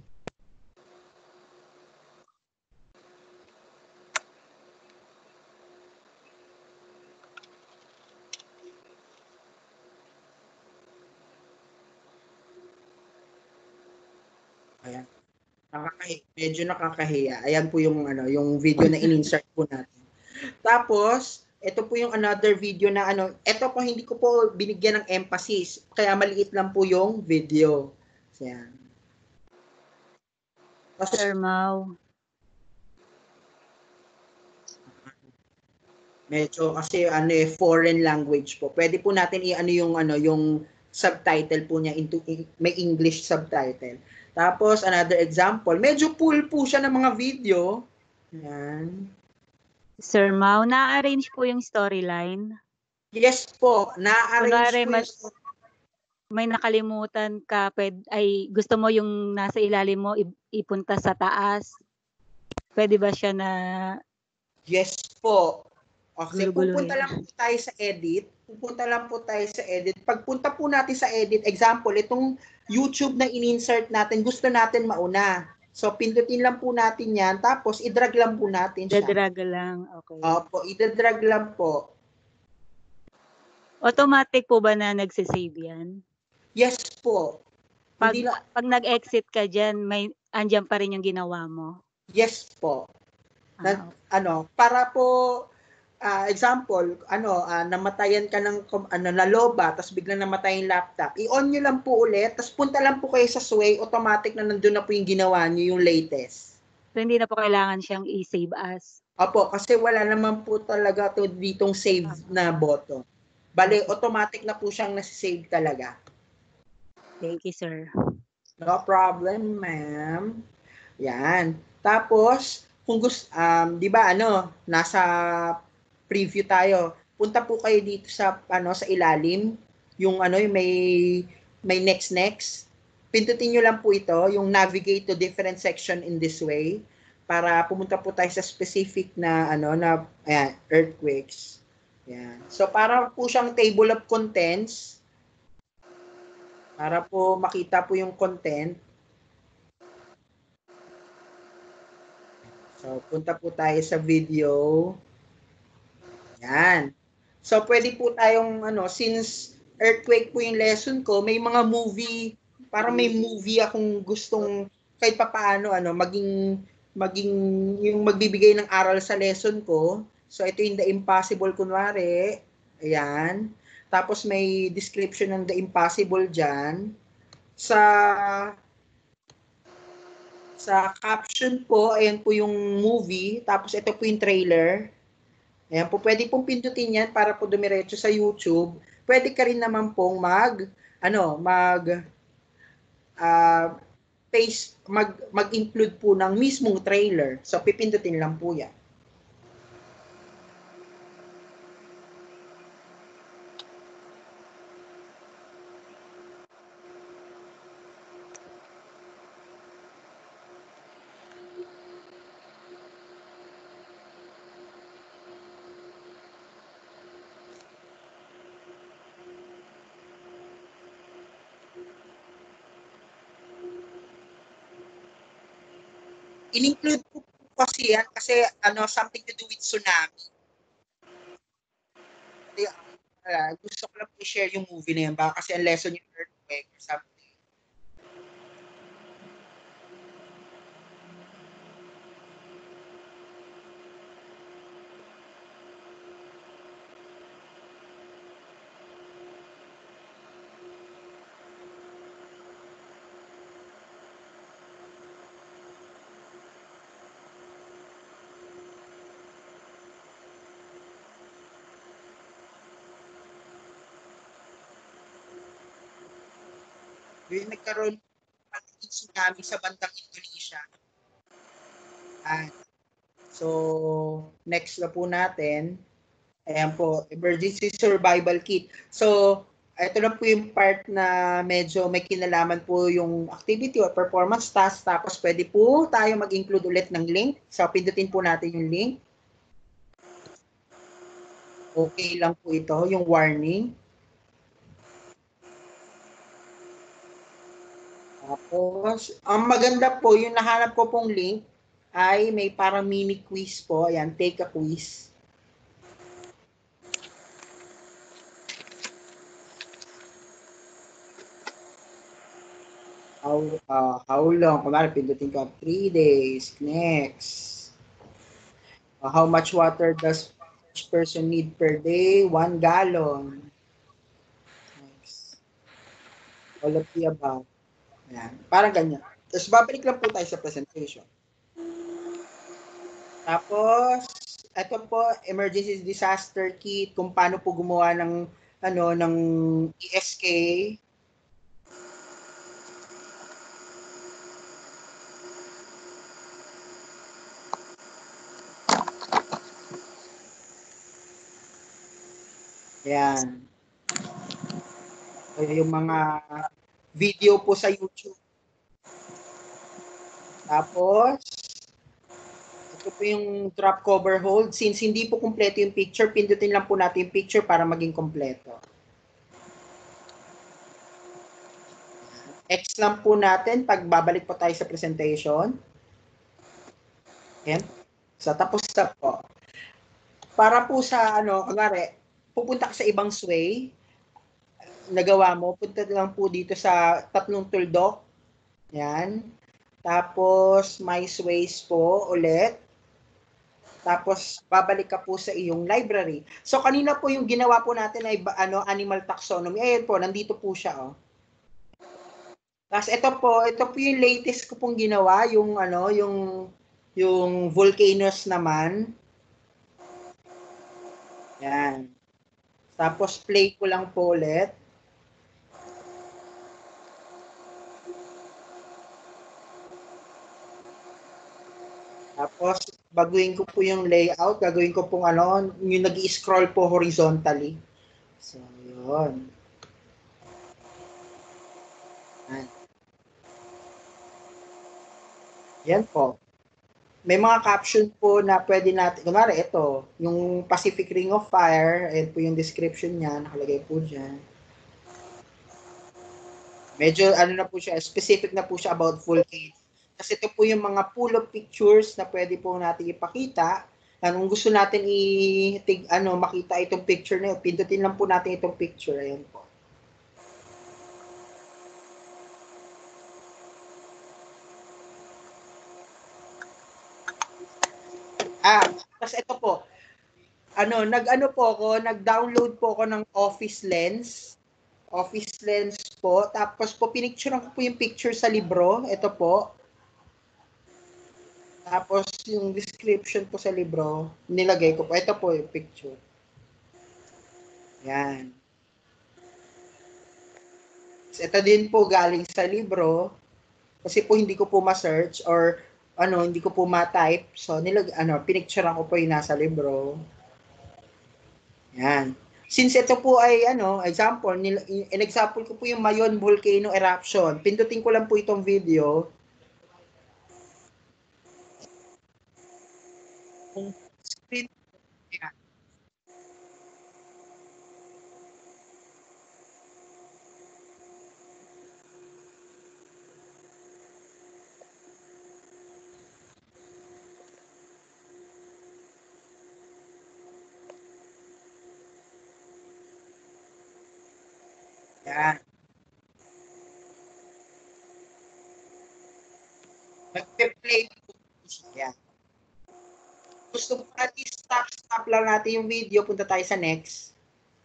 Ayan. Nakakahiya, medyo nakakahiya. Ayan po yung ano, yung video na in-insert po natin. Tapos, ito po yung another video na ano, ito po hindi ko po binigyan ng emphasis, kaya maliit lang po yung video. Ayan. Tapos, Sir Mau. medyo kasi ano eh, foreign language po. Pwede po natin i-ano yung ano, yung subtitle po niya into may English subtitle. Tapos, another example, medyo full po siya ng mga video. Ayan. Sir Mau, na-arrange po yung storyline. Yes po, na-arrange Kunwari, po mas yung... may nakalimutan ka, pwede, ay gusto mo yung nasa ilalim mo ipunta sa taas. Pwede ba siya na... Yes po. Okay, Guluguluhin. pupunta lang po tayo sa edit. Pupunta lang po tayo sa edit. Pagpunta po natin sa edit, example, itong YouTube na in-insert natin, gusto natin mauna. So, pindutin lang po natin yan, tapos i-drag lang po natin siya. Dadrag lang, okay. Opo, i-drag lang po. Automatic po ba na nagsisave yan? Yes po. Pag, Hindi na, pag nag-exit ka dyan, may, andyan pa rin yung ginawa mo? yes po. Na, Ah, okay. ano, para po, uh, example, ano, uh, namatayan ka ng ano, na loba, tapos biglang namatay yung laptop, i-on nyo lang po ulit, tapos punta lang po kayo sa Sway, automatic na nandun na po yung ginawa nyo, yung latest. So, hindi na po kailangan siyang i-save as? Opo, kasi wala naman po talaga to ditong save na button. Bale, automatic na po siyang nasi-save talaga. Thank you, sir. No problem, ma'am. Yan. Tapos, kung gusto, um, di ba, ano, nasa preview tayo. Punta po kayo dito sa, ano, sa ilalim. Yung, ano, yung may, may next, next. Pindutin nyo lang po ito, yung navigate to different section in this way, para pumunta po tayo sa specific na, ano, na, ayan, earthquakes. Yan. So, para po siyang table of contents, para po makita po yung content. So, punta po tayo sa video. Yan. So, pwede po tayong, ano, since earthquake po yung lesson ko, may mga movie, parang may movie akong gustong kahit papaano, ano, maging, maging, yung magbibigay ng aral sa lesson ko. So, ito yung The Impossible, kunwari. Ayan. Tapos, may description ng The Impossible dyan. Sa sa caption po, ayan po yung movie. Tapos, ito po yung trailer. Ayan po, pwede pong pindutin yan para po dumiretso sa YouTube. Pwede ka rin naman pong mag, ano, mag, uh, paste, mag, mag-include po ng mismong trailer. So, pipindutin lang po yan. In-include po kasi yan kasi ano, something to do with tsunami. Kaya, uh, gusto ko lang po i-share yung movie na yan baka kasi ang lesson yung earthquake or something. Yung nagkaroon ng tsunami sa bandang Indonesia. Ah, so, next na po natin. Ayan po, emergency survival kit. So, ito na po yung part na medyo may kinalaman po yung activity or performance task. Tapos pwede po tayo mag-include ulit ng link. So, pindutin po natin yung link. Okay lang po ito, yung warning. Tapos, ang maganda po, yung nahanap ko pong link ay may parang mini quiz po. Ayan, take a quiz. How, uh, how long? Kumari, pindutin ko, three days. Next. Uh, how much water does each person need per day? One gallon. Next. All of the above. Ayan. Parang ganyan. Tapos, babalik lang po tayo sa presentation. Tapos, ito po, emergency disaster kit, kung paano po gumawa ng, ano, ng E S K. Ayan. Yung mga video po sa YouTube. Tapos, ito po yung drop cover hold. Since hindi po kumpleto yung picture, pindutin lang po natin yung picture para maging kumpleto. X lang po natin pag babalik po tayo sa presentation. Ayan. So, tapos na po. Para po sa, ano, kunwari, pupunta ka sa ibang sway, nagawa mo, punta lang po dito sa tatlong tuldok. Yan. Tapos, my sways po ulit. Tapos, babalik ka po sa iyong library. So, kanina po yung ginawa po natin ay ano, animal taxonomy. Ayan po, nandito po siya. Oh. Tapos, ito po, ito po yung latest ko pong ginawa, yung ano, yung, yung volcanoes naman. Yan. Tapos, play ko lang po ulit. Tapos, baguhin ko po yung layout. Gagawin ko pong ano, yung nag-i-scroll po horizontally. So, yun. Yan. Yan po. May mga caption po na pwede natin, kumari ito, yung Pacific Ring of Fire, ayan po yung description niya, nakalagay po dyan. Medyo ano na po siya, specific na po siya about volcano. Kasi ito po yung mga full of pictures na pwede po natin ipakita. Kung gusto natin i tig, ano, makita itong picture na yun, pindutin lang po natin itong picture. Ayan po. Ah, tapos ito po. Ano, nag-ano po ako, nag-download po ako ng Office Lens. Office Lens po. Tapos po, pinicturean ko po yung picture sa libro. Ito po. Tapos yung description po sa libro, nilagay ko po. Ito po yung picture. Yan. Ito din po galing sa libro. Kasi po hindi ko po ma-search or ano, hindi ko po ma-type. So, nilag, ano, pinicturean ko po yung nasa libro. Yan. Since ito po ay, ano, example, nil, in example ko po yung Mayon Volcano Eruption. Pindutin ko lang po itong video. Kung screen, yan. Yan. Nag-play po siya. Gusto ko at stop, stop lang natin yung video. Punta tayo sa next.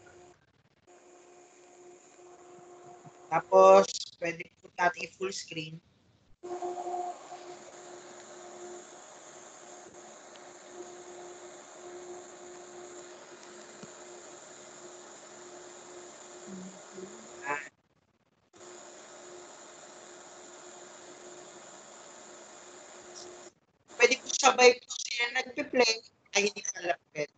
Tapos, pwede po natin i-full screen. sabay po siya nagpe-play, ay hindi pala pwede.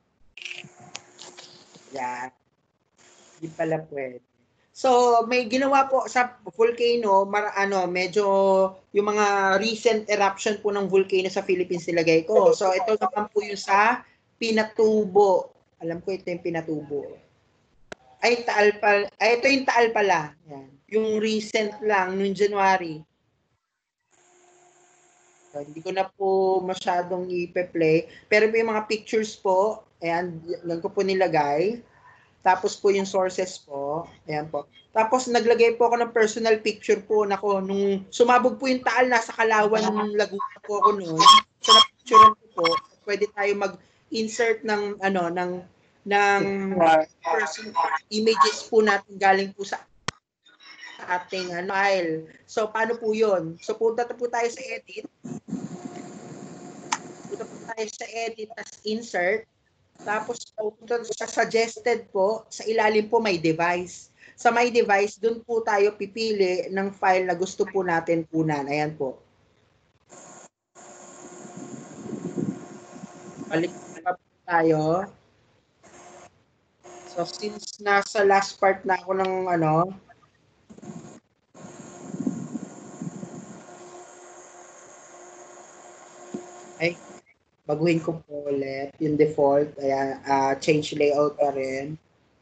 Yan. Hindi pala pwede. So, may ginawa po sa volcano, mar, ano, medyo yung mga recent eruption po ng volcano sa Philippines nilagay ko. So, ito naman po yung sa Pinatubo. Alam ko ito yung Pinatubo. Ay, Taal pala. Ay, ito yung Taal pala. Yan. Yung recent lang, noong January. So, hindi ko na po masyadong ipe-play. Pero yung mga pictures po, ayan, lang ko po nilagay. Tapos po yung sources po. Ayan po. Tapos naglagay po ako ng personal picture po. Nako, nung sumabog po yung Taal, nasa Kalawan, Laguna po ako noon. So na-picture ko po, pwede tayo mag-insert ng, ano, ng, ng personal images po natin galing po sa ating ano, file. So, paano po yun? So, punta po tayo sa edit. Punta po tayo sa edit, as insert. Tapos, sa suggested po, sa ilalim po may device. Sa may device, dun po tayo pipili ng file na gusto po natin punan. Ayan po. Balik pa po tayo. So, since nasa last part na ako ng ano, ay, baguhin ko po ulit yung default. Ayan, uh, change layout pa rin.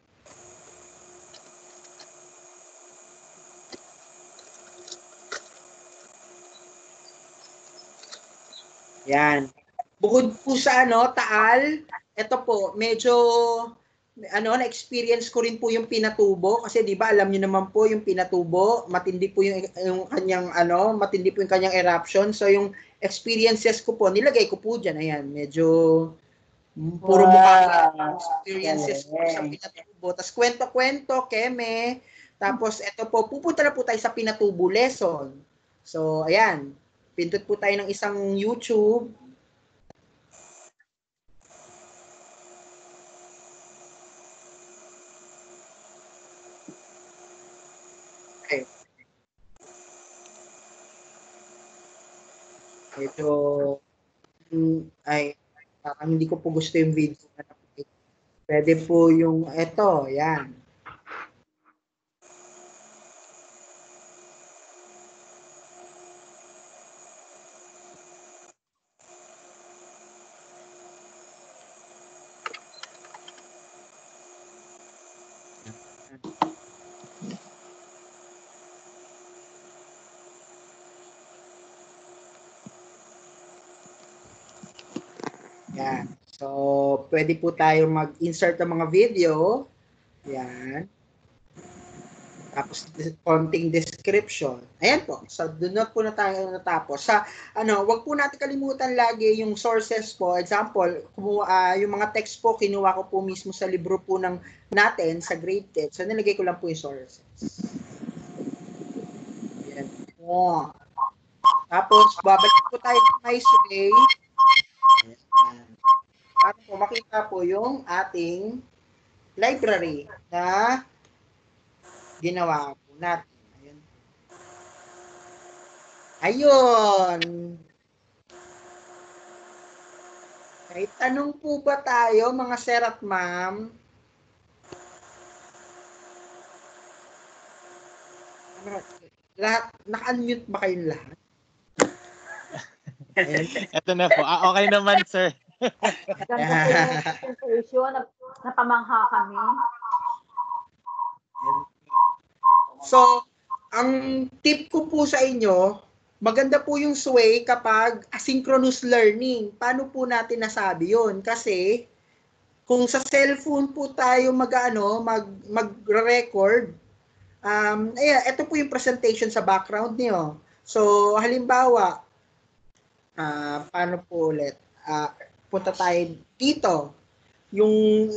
Yan. Bukod po sa ano, Taal, ito po, medyo ano, na-experience ko rin po yung Pinatubo kasi 'di ba alam niyo naman po yung Pinatubo, matindi po yung, yung kanyang ano, matindi po yung kanyang eruption. So yung experiences ko po, nilagay ko po diyan. Ayan, medyo puro mukha wow. Experiences ko sa Pinatubo. Tapos kwento-kwento, keme. Tapos ito po, pupunta na po tayo sa Pinatubo lesson. So ayan, pindot po tayo ng isang YouTube. Okay. Ito, ay, parang hindi ko po gusto yung video. Pwede po yung, eto, yan. Yan. So, pwede po tayo mag-insert ng mga video. Yan. Tapos, konting description. Ayan po. So, doon na po na tayo natapos. Sa, ano, wag po natin kalimutan lagi yung sources po. Example, kumuha, uh, yung mga text po, kinuha ko po mismo sa libro po ng natin, sa grade ten. So, nilagay ko lang po yung sources. Ayan po. Tapos, babalik po tayo sa MySway. Para po makita po yung ating library na ginawa po natin. Ayun. Ayun. May tanong po ba tayo, mga sir at ma'am? Lahat, naka-unmute ba kayong lahat? Ito na po. Ah, okay naman, sir. Ganda po yung presentation. Napamangha kami. So, ang tip ko po sa inyo, maganda po yung Sway kapag asynchronous learning. Paano po natin nasabi yun? Kasi, kung sa cellphone po tayo mag-ano, mag, mag-record, um, ayan, ito po yung presentation sa background niyo. So, halimbawa, uh, paano po ulit? Uh, punta tayo dito. Yung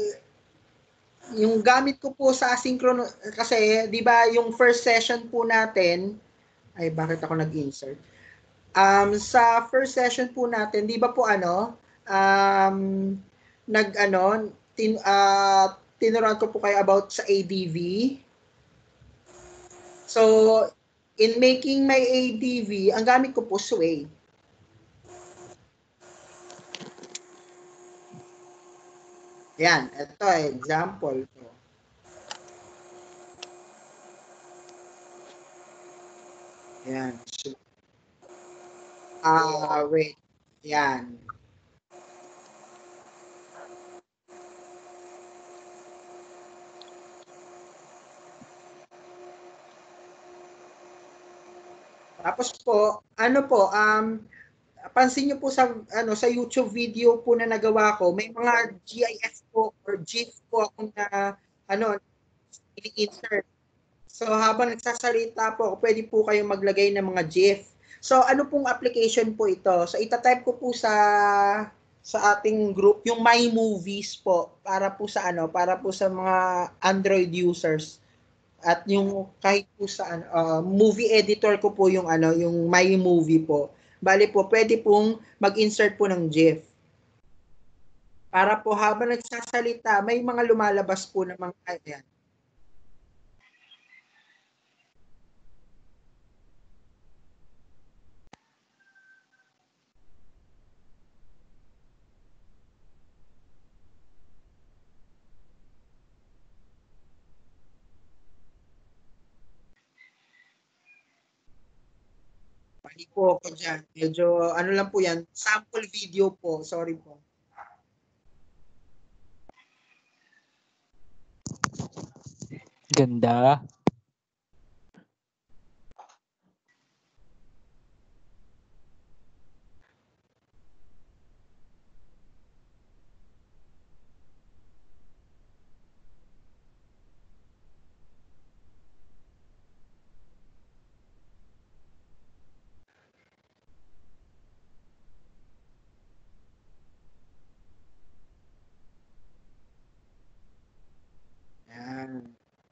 yung gamit ko po sa asynchronous kasi 'di ba yung first session po natin ay bakit ako nag-insert? Um sa first session po natin, 'di ba po ano um nag ano tin uh, tinuruan ko po kayo about sa A D V. So in making my A D V, ang gamit ko po Sway. Yan, ito example to. Yan. So, ah, wait. Yan. Tapos po, ano po, um, pansin niyo po sa ano sa YouTube video po na nagawa ko, may mga GIF po or GIF po ako na ano ini-insert. So habang nagsasalita po, pwede po kayong maglagay ng mga GIF. So ano pong application po ito? So ita-type ko po sa sa ating group yung My Movies po para po sa ano, para po sa mga Android users. At yung kahit po sa uh, movie editor ko po yung ano, yung My Movie po. Bali po, pwede pong mag-insert po ng GIF. Para po habang nagsasalita, may mga lumalabas po ng mga ayan. Mali po ako dyan. Medyo, ano lang po yan, sample video po. Sorry po. Ganda. Yan.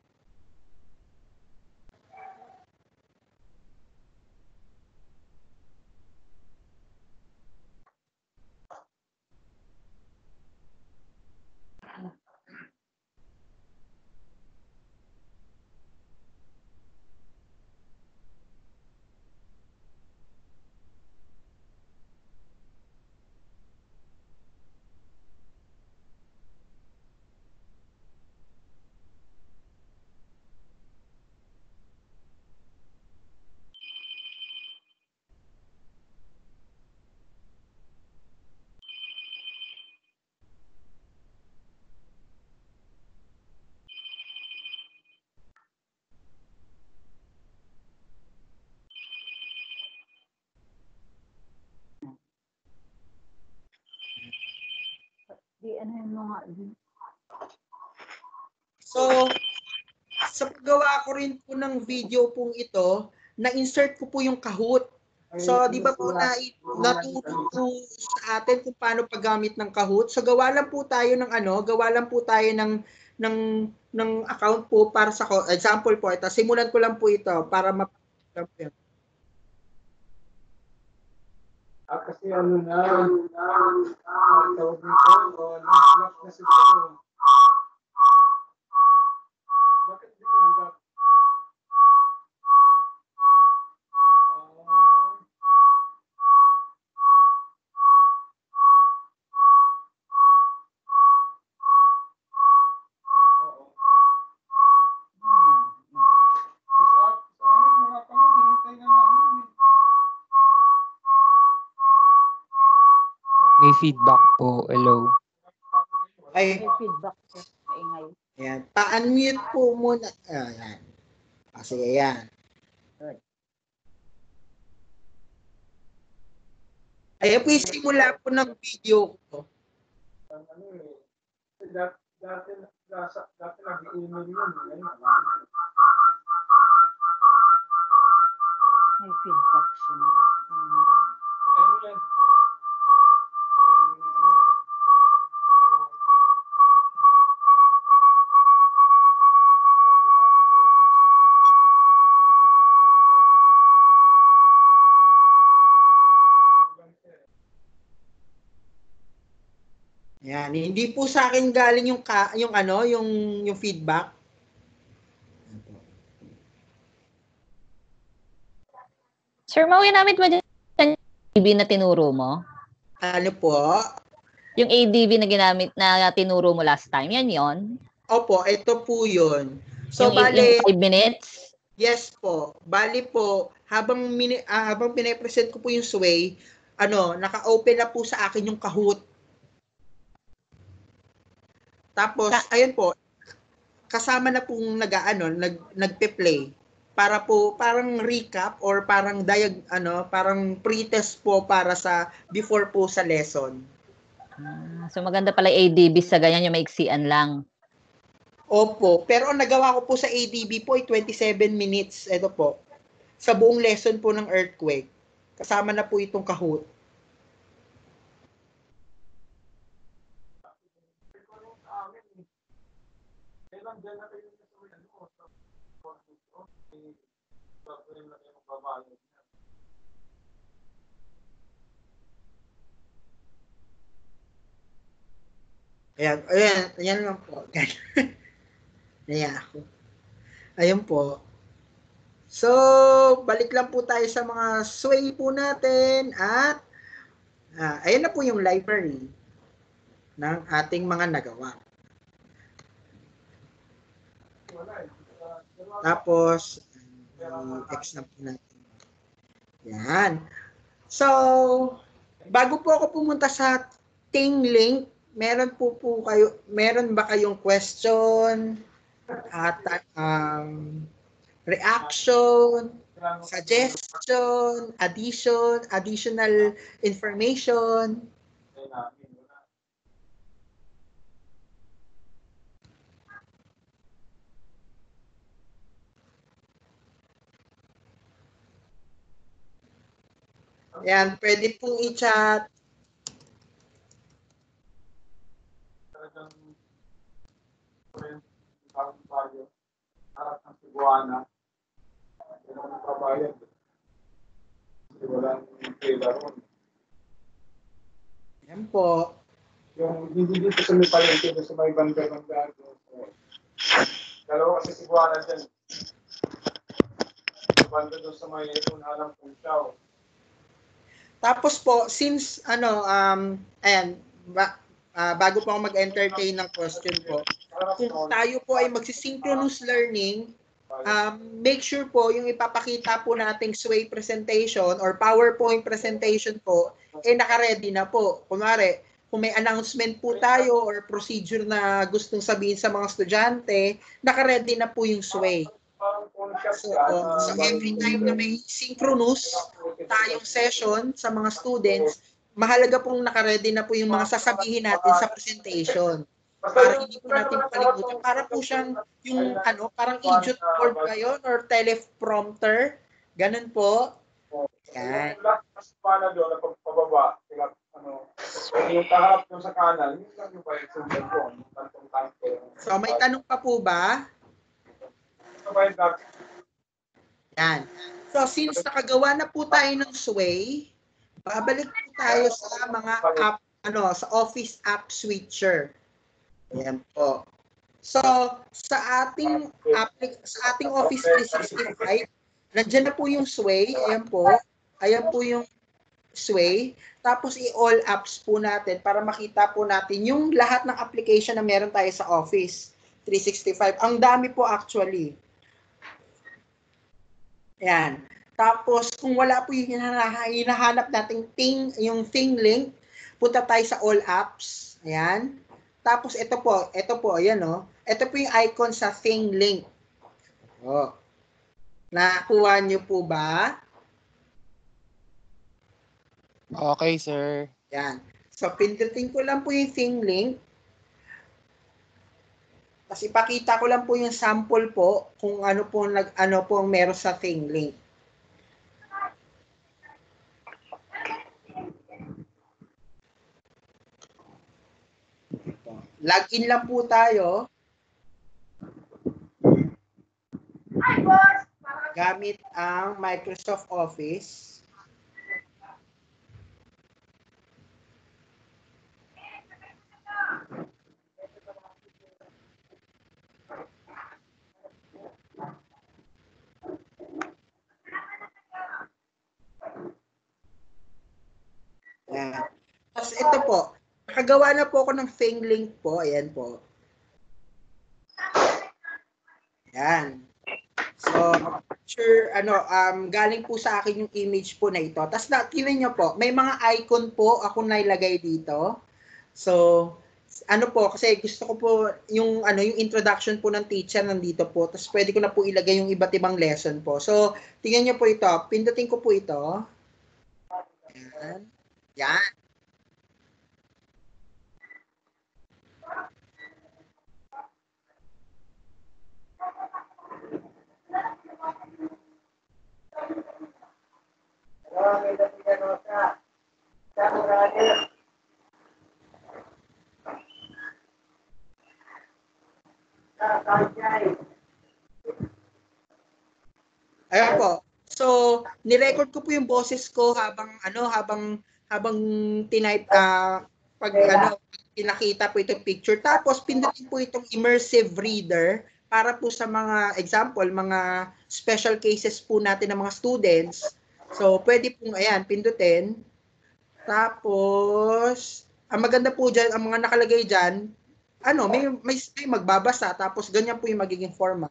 Di ano yung mga So, sa paggawa ko rin po ng video pong ito, na-insert ko po yung Kahoot. So, di ba po na natuturo po sa atin kung paano paggamit ng Kahoot? So, gawa lang po tayo ng ano, gawa lang po tayo ng ng ng account po para sa example po ito. Simulan ko lang po ito para mapakita po yan. Ah, kasi ano na, ano na, ang tawag nito, o lock na siguro. Bakit di ko nag May feedback po. Hello. Ay, may feedback po. Maingay. ayan. Pa-unmute po muna. Ayan. Ah, sige, ayan. Ayan po yung simula po ng video ko. ano eh, dati, dati, dati, dati nag-email yun, ngayon, May feedback siya. Um, patay mo yan. Ayan, hindi po sa akin galing yung ka, yung ano, yung yung feedback. Sir, mawin namin mo dyan T V na tinuro mo? Ano po? Yung A D V na ginamit na tinuro mo last time, yan yon. Opo, ito po yun. So, yung, bale, yung five minutes? yes po. Bali po, habang, mini, ah, habang pinapresent ko po yung sway, ano, naka-open na po sa akin yung Kahoot. Tapos, Ka- ayun po, kasama na pong nag-ano, nag, nagpe-play. Para po, parang recap or parang diag, ano, parang pre-test po para sa before po sa lesson. Ah, so maganda pala yung A D V sa ganyan, yung maiksian lang. Opo, pero ang nagawa ko po sa A D B po ay twenty-seven minutes. Ito po. Sa buong lesson po ng earthquake. Kasama na po itong Kahoot. Ayan, ayan, ayan lang po. Ayan ako. Ayun po. So, balik lang po tayo sa mga sway po natin at ah, ayan na po yung library ng ating mga nagawa. Tapos, i-X na po natin. Yan. So, bago po ako pumunta sa Ting link, meron po po kayo, meron ba kayong question at um, reaction, suggestion, addition, additional information? Yan, pwede pong i-chat. Talagang bagong bayo, harap ng Cebuana, yan ang kabayan. Kasi walang tela ron. Yan po. Yung hindi dito sa may palengke, doon sa may banda-banda. Dalawa kasi Cebuana dyan. Banda doon sa may unalang Puncaw. Tapos po, since ano, um, ayan, ba, ah, bago po ako mag-entertain ng question po, kung tayo po ay magsisynchronous learning, um, make sure po yung ipapakita po nating sway presentation or PowerPoint presentation po, eh naka-ready na po. Kunwari, kung may announcement po tayo or procedure na gustong sabihin sa mga estudyante, naka-ready na po yung sway. So, uh, so every time na may synchronous tayong session sa mga students, mahalaga pong naka-ready na po yung mga sasabihin natin sa presentation. Para hindi po natin makalimutan. Para po siyang yung ano, parang idiot board ba yun or teleprompter. Ganun po. Yan. Mas pala doon, pababa, ano, yung kaharap doon sa kanan, yun lang yung bayad sa cellphone. So, may tanong pa po ba? Yan. So, since nakagawa na po tayo ng sway, babalik po tayo sa mga app, ano, sa Office App Switcher. Yan po. So, sa ating applic- sa ating Office three sixty-five, nandiyan na po yung sway. Ayan po. Ayan po yung sway. Tapos i-all apps po natin para makita po natin yung lahat ng application na meron tayo sa Office three sixty-five. Ang dami po actually. Ayan. Tapos, kung wala po yung hinahanap nating thing, yung thing link, punta tayo sa all apps. Ayan. Tapos, ito po, ito po, ayan o. Oh. Ito po yung icon sa thing link. Oh. Nakuha nyo po ba? Okay, sir. Ayan. So, pindutin ko lang po yung thing link. Tapos ipakita ko lang po yung sample po kung ano po nag ano po ang meron sa thing link. Login lang po tayo. Gamit ang Microsoft Office. Yan. Tapos ito po, nakagawa na po ako ng Fing link po. Ayan po. Ayan. So, sure, ano, um, galing po sa akin yung image po na ito. Tapos, na, tingnan nyo po, may mga icon po ako nailagay dito. So, ano po, kasi gusto ko po yung ano yung introduction po ng teacher nandito po. Tapos pwede ko na po ilagay yung iba't ibang lesson po. So, tingnan niyo po ito. Pindutin ko po ito. Yan. Yan. Ayan po. So, ni-record ko po yung boses ko habang ano habang habang tinype uh, pag ano pinakita po itong picture. Tapos pindutin po itong immersive reader para po sa mga example, mga special cases po natin ng mga students. So, pwede pong ayan, pindutin. Tapos, ang maganda po diyan, ang mga nakalagay diyan, ano, may may, may magbabasa tapos ganyan po yung magiging format.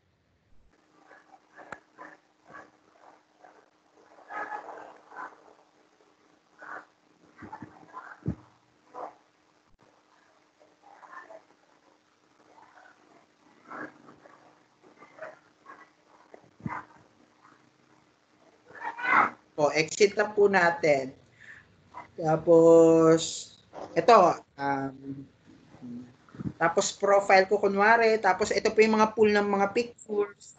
O, exit na po natin. Tapos, ito, um, tapos profile ko kunwari, tapos ito po yung mga pool ng mga pictures.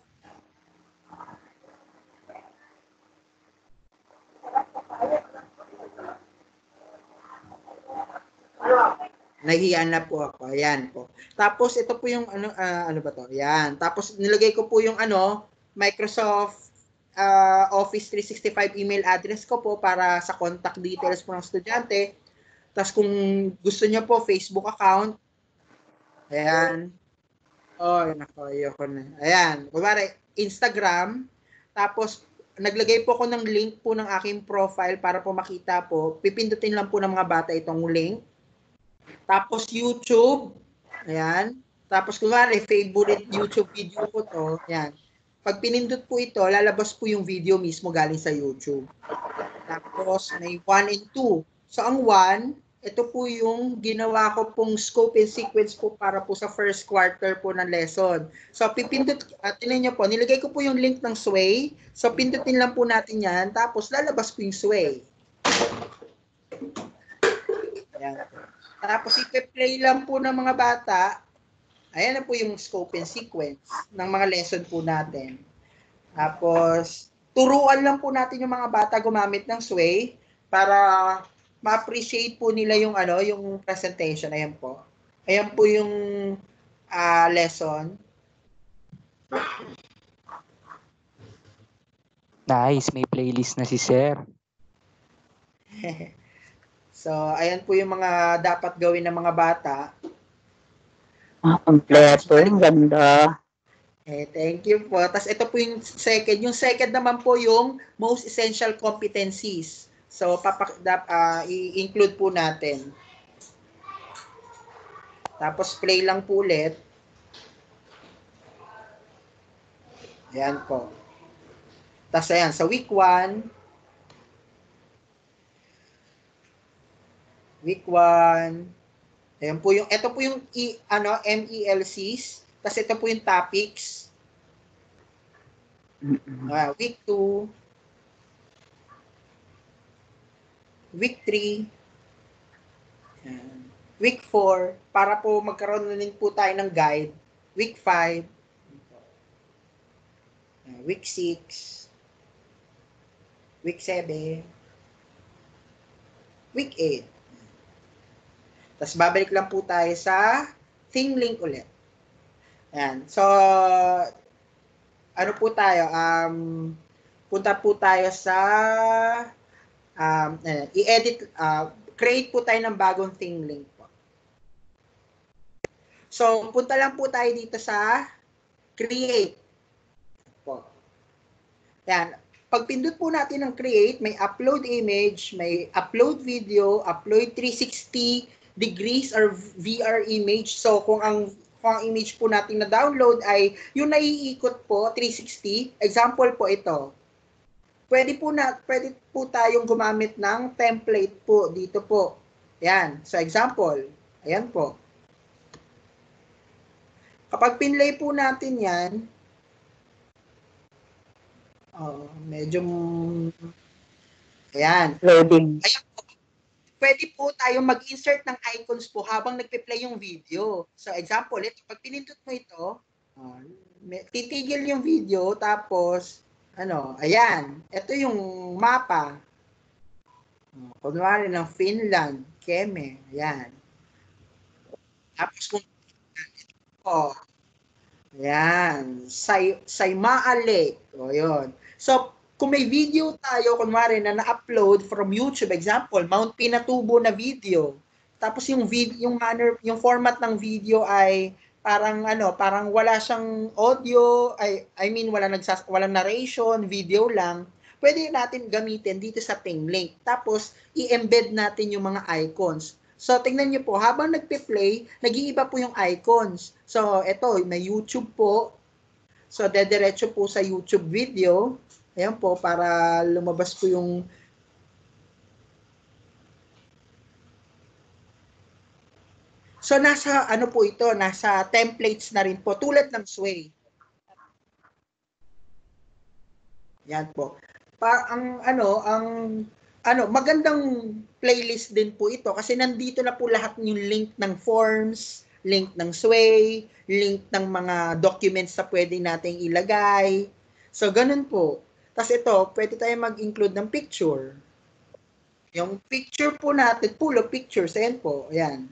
Nahihiyan na po ako. Ayan po. Tapos ito po yung ano, uh, ano ba to? Ayan. Tapos nilagay ko po yung ano, Microsoft Uh, Office three sixty-five email address ko po para sa contact details po ng estudyante. Tapos kung gusto niyo po, Facebook account. Ayan. Oh, nako, ayoko na. Ayan. Kumari, Instagram. Tapos, naglagay po ako ng link po ng aking profile para po makita po. Pipindutin lang po ng mga bata itong link. Tapos, YouTube. Ayan. Tapos, kumari, favorite YouTube video ko to. Ayan. Pag pinindot po ito, lalabas po yung video mismo galing sa YouTube. Tapos, may one and two. So, ang one, ito po yung ginawa ko pong scope and sequence po para po sa first quarter po ng lesson. So, pipindot, uh, tinan nyo po, nilagay ko po yung link ng Sway. So, pindutin lang po natin yan. Tapos, lalabas po yung Sway. Ayan. Tapos, i-play lang po ng mga bata. Ayan na po yung scope and sequence ng mga lesson po natin. Tapos, turuan lang po natin yung mga bata gumamit ng Sway para ma-appreciate po nila yung ano, yung presentation. Ayan po. Ayan po yung uh, lesson. Nice, may playlist na si Sir. So, ayan po yung mga dapat gawin ng mga bata. Ah, kompleto. Ang ganda. Eh, thank you po. Tapos ito po yung second. Yung second naman po yung most essential competencies. So, papak, uh, i-include po natin. Tapos, play lang po ulit. Ayan po. Tapos, ayan, sa week one. Week one. Ayan po yung, ito po yung e, ano, M E L Cs. Tapos ito po yung topics. Uh, week two. Week three. Ayan. Week four. Para po magkaroon na din po tayo ng guide. Week five. Uh, week six. Week seven. Week eight. Tapos babalik lang po tayo sa Thing Link ulit. Ayan. So, ano po tayo? Um, punta po tayo sa um, i-edit, uh, create po tayo ng bagong Thing Link po. So, punta lang po tayo dito sa create. Po. Ayan. Pag pindot po natin ng create, may upload image, may upload video, upload three sixty, degrees or V R image. So kung ang kung ang image po natin na download ay yung naiikot po three sixty, example po ito. Pwede po na pwede po tayong gumamit ng template po dito po. Yan, so example, ayan po. Kapag pinlay po natin 'yan, oh, medyo ayan. Loading. Ayan po. Pwede po tayo mag-insert ng icons po habang nagpe-play yung video. So example, ito, pag pinindot mo ito, uh, titigil yung video, tapos, ano, ayan, ito yung mapa. Uh, kunwari ng Finland, Keme, ayan. Tapos kung, ito, ayan, Say, Saimaa Lake, o yun. So, kung may video tayo, kunwari, na na-upload from YouTube, example, Mount Pinatubo na video, tapos yung video, yung manner, yung format ng video ay parang ano, parang wala siyang audio, ay I mean wala nagsas walang narration, video lang, pwede natin gamitin dito sa ping link. Tapos i-embed natin yung mga icons. So tingnan niyo po, habang nagpe-play, nag-iiba po yung icons. So ito, may YouTube po. So dediretso po sa YouTube video. Ayan po, para lumabas po yung so nasa ano po ito, nasa templates na rin po, tulad ng Sway. Yan po. Pa ang ano, ang ano, magandang playlist din po ito kasi nandito na po lahat yung link ng forms, link ng Sway, link ng mga documents na pwede nating ilagay. So ganun po. Tapos ito, pwede tayo mag-include ng picture. Yung picture po natin, full of pictures, ayan po, ayan.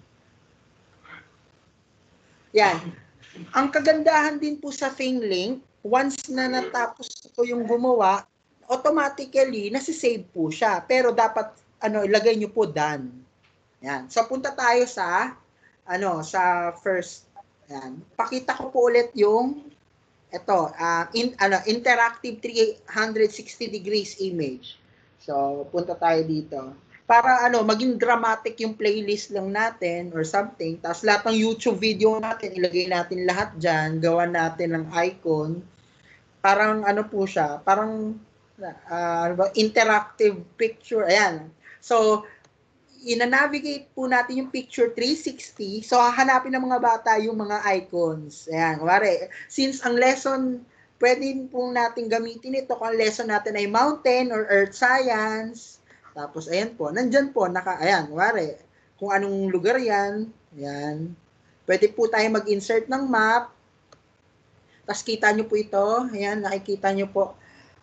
Yan. Ang kagandahan din po sa ThingLink, once na natapos ko yung gumawa, automatically, nasi-save po siya. Pero dapat, ano, ilagay nyo po done. Yan. So, punta tayo sa, ano, sa first, yan. Pakita ko po ulit yung, ito, uh, in, ano, interactive three sixty degrees image. So, punta tayo dito. Para ano, maging dramatic yung playlist lang natin or something. Tapos lahat ng YouTube video natin, ilagay natin lahat dyan. Gawa natin ng icon. Parang ano po siya, parang uh, interactive picture. Ayan. So, ina-navigate po natin yung picture three sixty. So, hahanapin ng mga bata yung mga icons. Ayan. Kumari, since ang lesson, pwede po natin gamitin ito kung ang lesson natin ay mountain or earth science. Tapos, ayan po. Nandyan po, naka, ayan. Kumari, kung anong lugar yan. Ayan. Pwede po tayo mag-insert ng map. Tapos, kita nyo po ito. Ayan, nakikita nyo po.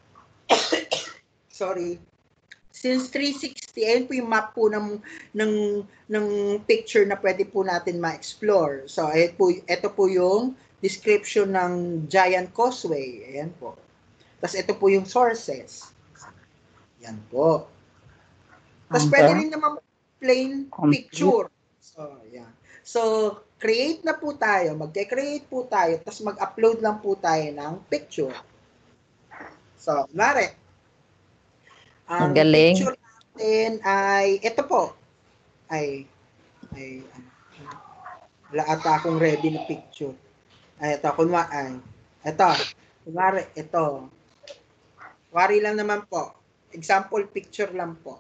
Sorry. Since three sixty, ayun po yung map po ng, ng, ng picture na pwede po natin ma-explore. So, ayun po, ito po yung description ng Giant Causeway. Ayan po. Tapos, ito po yung sources. Ayan po. Tapos, pwede rin naman plain picture. So, ayan. So, create na po tayo. Mag-create po tayo. Tapos, mag-upload lang po tayo ng picture. So, mare. Ang galing. picture natin ay, ito po, ay, ay, wala ata akong ready na picture. Ay, ito, kunwa, ay, ito, kunwari, ito. Wari lang naman po. Example picture lang po.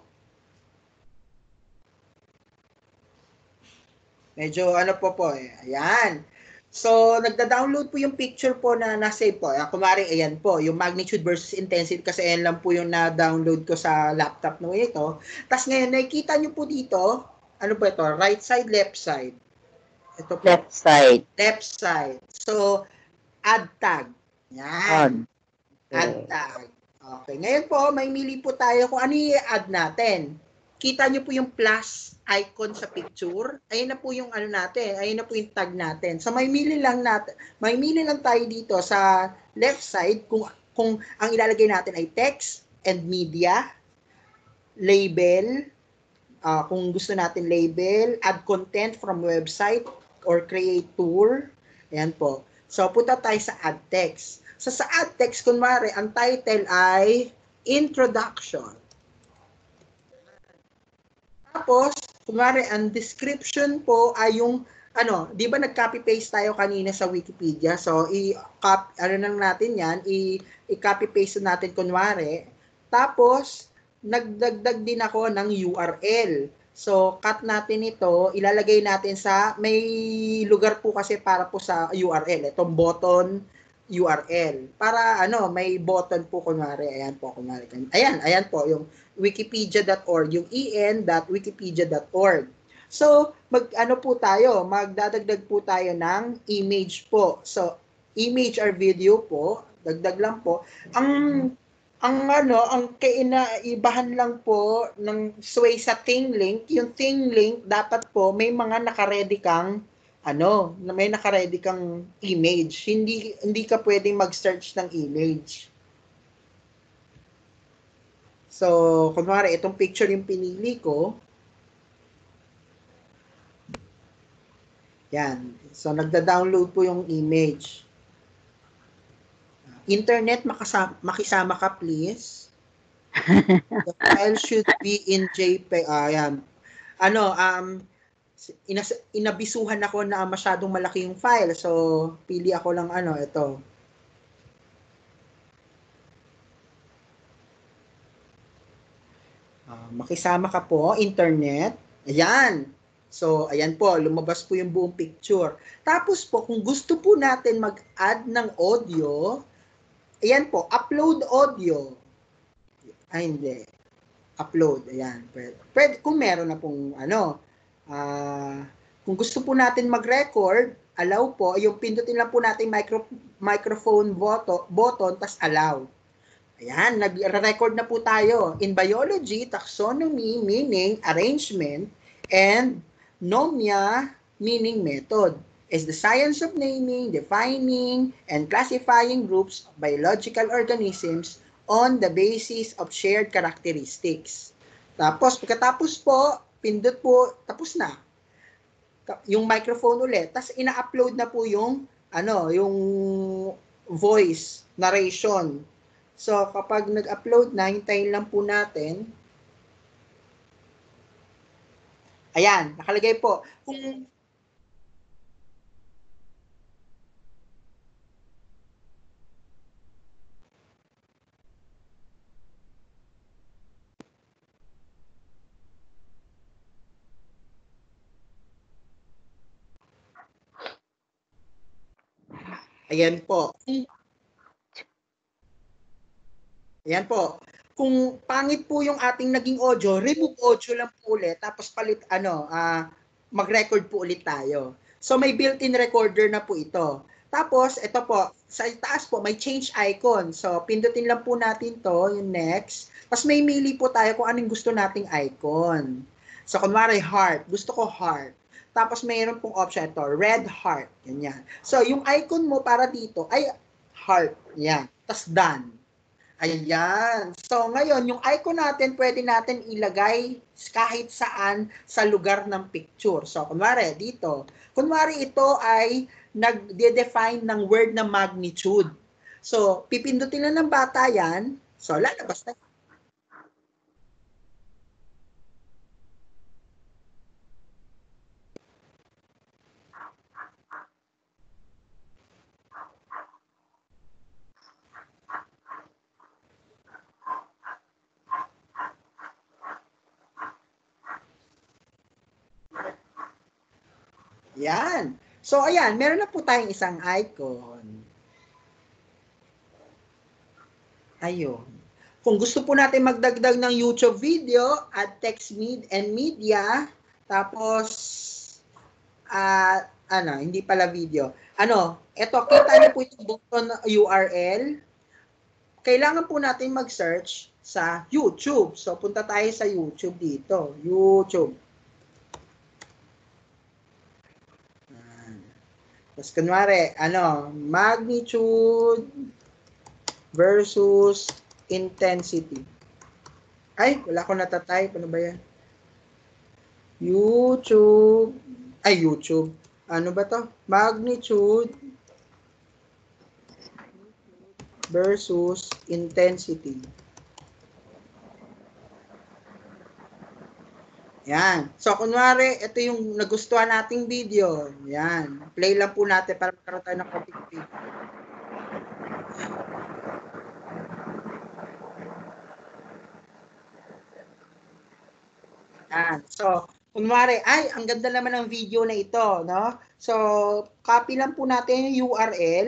Medyo ano po po eh. Ayan. So, nagda-download po yung picture po na na-save po. Ayan, kumari, ayan po, yung magnitude versus intensity kasi ayan lang po yung na-download ko sa laptop no ito. Tapos ngayon, nakikita nyo po dito, ano po ito? Right side, left side. Ito po. Left side. Left side. So, add tag. Yan. Add tag. Okay. Ngayon po, may mili po tayo kung ano i-add natin. Kita nyo po yung plus icon sa picture. Ayun na po yung ano natin. Ayun na po yung tag natin. So may mili lang natin. May mili lang tayo dito sa left side kung kung ang ilalagay natin ay text and media, label, uh, kung gusto natin label, add content from website or create tour. Ayan po. So punta tayo sa add text. So sa add text, kunwari, ang title ay introduction. Tapos, kunwari, ang description po ay yung, ano, di ba nag-copy-paste tayo kanina sa Wikipedia? So, i-copy, ano lang natin yan, i-copy-paste natin kunwari. Tapos, nagdagdag din ako ng U R L. So, cut natin ito, ilalagay natin sa, may lugar po kasi para po sa U R L. Itong button U R L. Para, ano, may button po, kunwari, ayan po, kunwari. Ayan, ayan po, yung wikipedia dot org, yung en dot wikipedia dot org. So, mag, ano po tayo, magdadagdag po tayo ng image po. So, image or video po, dagdag lang po. Ang ang ano, ang kainaibahan lang po ng Sway sa ThingLink, yung ThingLink dapat po may mga naka-ready kang ano, may naka-ready kang image. Hindi hindi ka pwedeng mag-search ng image. So, kunwari itong picture yung pinili ko. Yan. So, nagda-download po yung image. Internet, makasama, makisama ka, please. The file should be in JPEG. Ah, yan. Ano, um, inas, inabisuhan ako na masyadong malaki yung file. So, pili ako lang, ano, ito. Ah, makisama ka po, internet. Ayan. So, ayan po, lumabas po yung buong picture. Tapos po, kung gusto po natin mag-add ng audio, ayan po, upload audio. Ay, hindi. Upload, ayan. Pwede, pwede kung meron na pong, ano, uh, kung gusto po natin mag-record, allow po, yung pindutin lang po natin micro, microphone button, button tas allow. Ayan, nag-record na po tayo. In biology, taxonomy, meaning, arrangement, and nomia, meaning method, is the science of naming, defining, and classifying groups of biological organisms on the basis of shared characteristics. Tapos, pagkatapos po, pindot po, tapos na. Yung microphone ulit, tapos ina-upload na po yung, ano, yung voice, narration. So, kapag nag-upload na, hintayin lang po natin. Ayan, nakalagay po. Kung Ayan po. Ayan po. Kung pangit po yung ating naging audio, remove audio lang po ulit, tapos palit, ano, uh, mag-record po ulit tayo. So, may built-in recorder na po ito. Tapos, ito po, sa taas po, may change icon. So, pindutin lang po natin to, yung next. Tapos, may mili po tayo kung anong gusto nating icon. So, kunwari, heart. Gusto ko heart. Tapos, mayroon pong option ito, red heart. Ganyan. So, yung icon mo para dito ay heart. Yan. Tapos, done. Ayan. So, ngayon, yung icon natin, pwede natin ilagay kahit saan sa lugar ng picture. So, kunwari, dito. Kunwari, ito ay nag-define ng word na magnitude. So, pipindutin na ng bata yan. So, lalabas na. Yan. So, ayan, meron na po tayong isang icon. Ayun. Kung gusto po natin magdagdag ng YouTube video, add text med and media, tapos, uh, ano, hindi pala video. Ano, eto, kita niyo po itong button U R L. Kailangan po natin mag-search sa YouTube. So, punta tayo sa YouTube dito. YouTube. Tapos, kunwari, ano, magnitude versus intensity. Ay, wala ko natatype. Ano ba yan? YouTube. Ay, YouTube. Ano ba to? Magnitude versus intensity. Yan. So, kunwari, ito yung nagustuhan nating video. Yan. Play lang po natin para magkaroon tayo ng konting video. Yan. So, kunwari, ay, ang ganda naman ng video na ito, no? So, copy lang po natin yung U R L.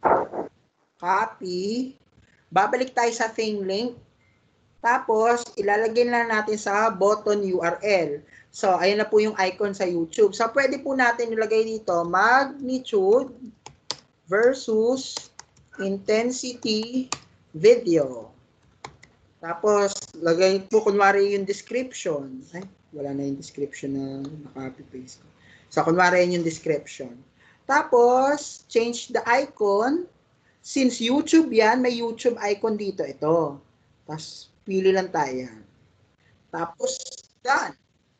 Copy. Babalik tayo sa thing link. Tapos, ilalagay na natin sa button U R L. So, ayun na po yung icon sa YouTube. So, pwede po natin ilagay dito, magnitude versus intensity video. Tapos, lagay po kunwari yung description. Ay, wala na yung description na naka-copy-paste. So, kunwari yun yung description. Tapos, change the icon. Since YouTube yan, may YouTube icon dito. Ito. Tapos, pili lang tayo. Tapos, done.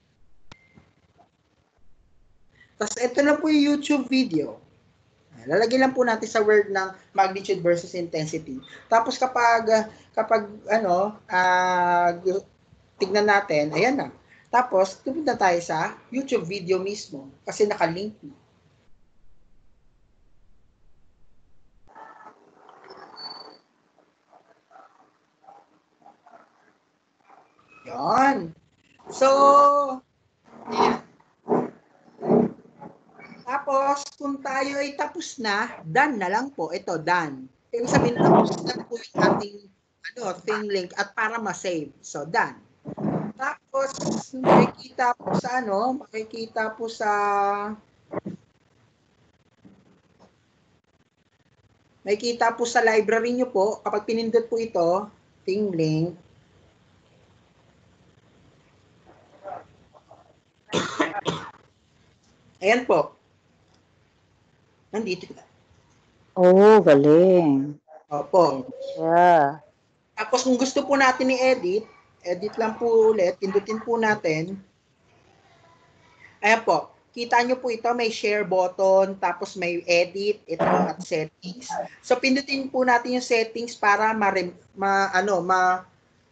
Tapos, ito na po yung YouTube video. Lalagyan lang po natin sa word ng magnitude versus intensity. Tapos, kapag, kapag, ano, uh, tignan natin, ayan na. Tapos, pupunta tayo sa YouTube video mismo. Kasi nakalink na. Yan. So, ayan. Tapos, kung tayo ay tapos na, done na lang po. Ito, done. Ibig sabihin, tapos na po yung ating ano, thing link at para ma-save. So, done. Tapos, makikita po sa ano, makikita po sa makikita po sa library nyo po, kapag pinindot po ito, thing link, ayan po. Nandito. Oh, galing. Opo. Yeah. Tapos kung gusto po natin i-edit, edit lang po ulit, pindutin po natin. Ayan po. Kita nyo po ito, may share button, tapos may edit, ito at settings. So pindutin po natin yung settings para ma, ma ano, ma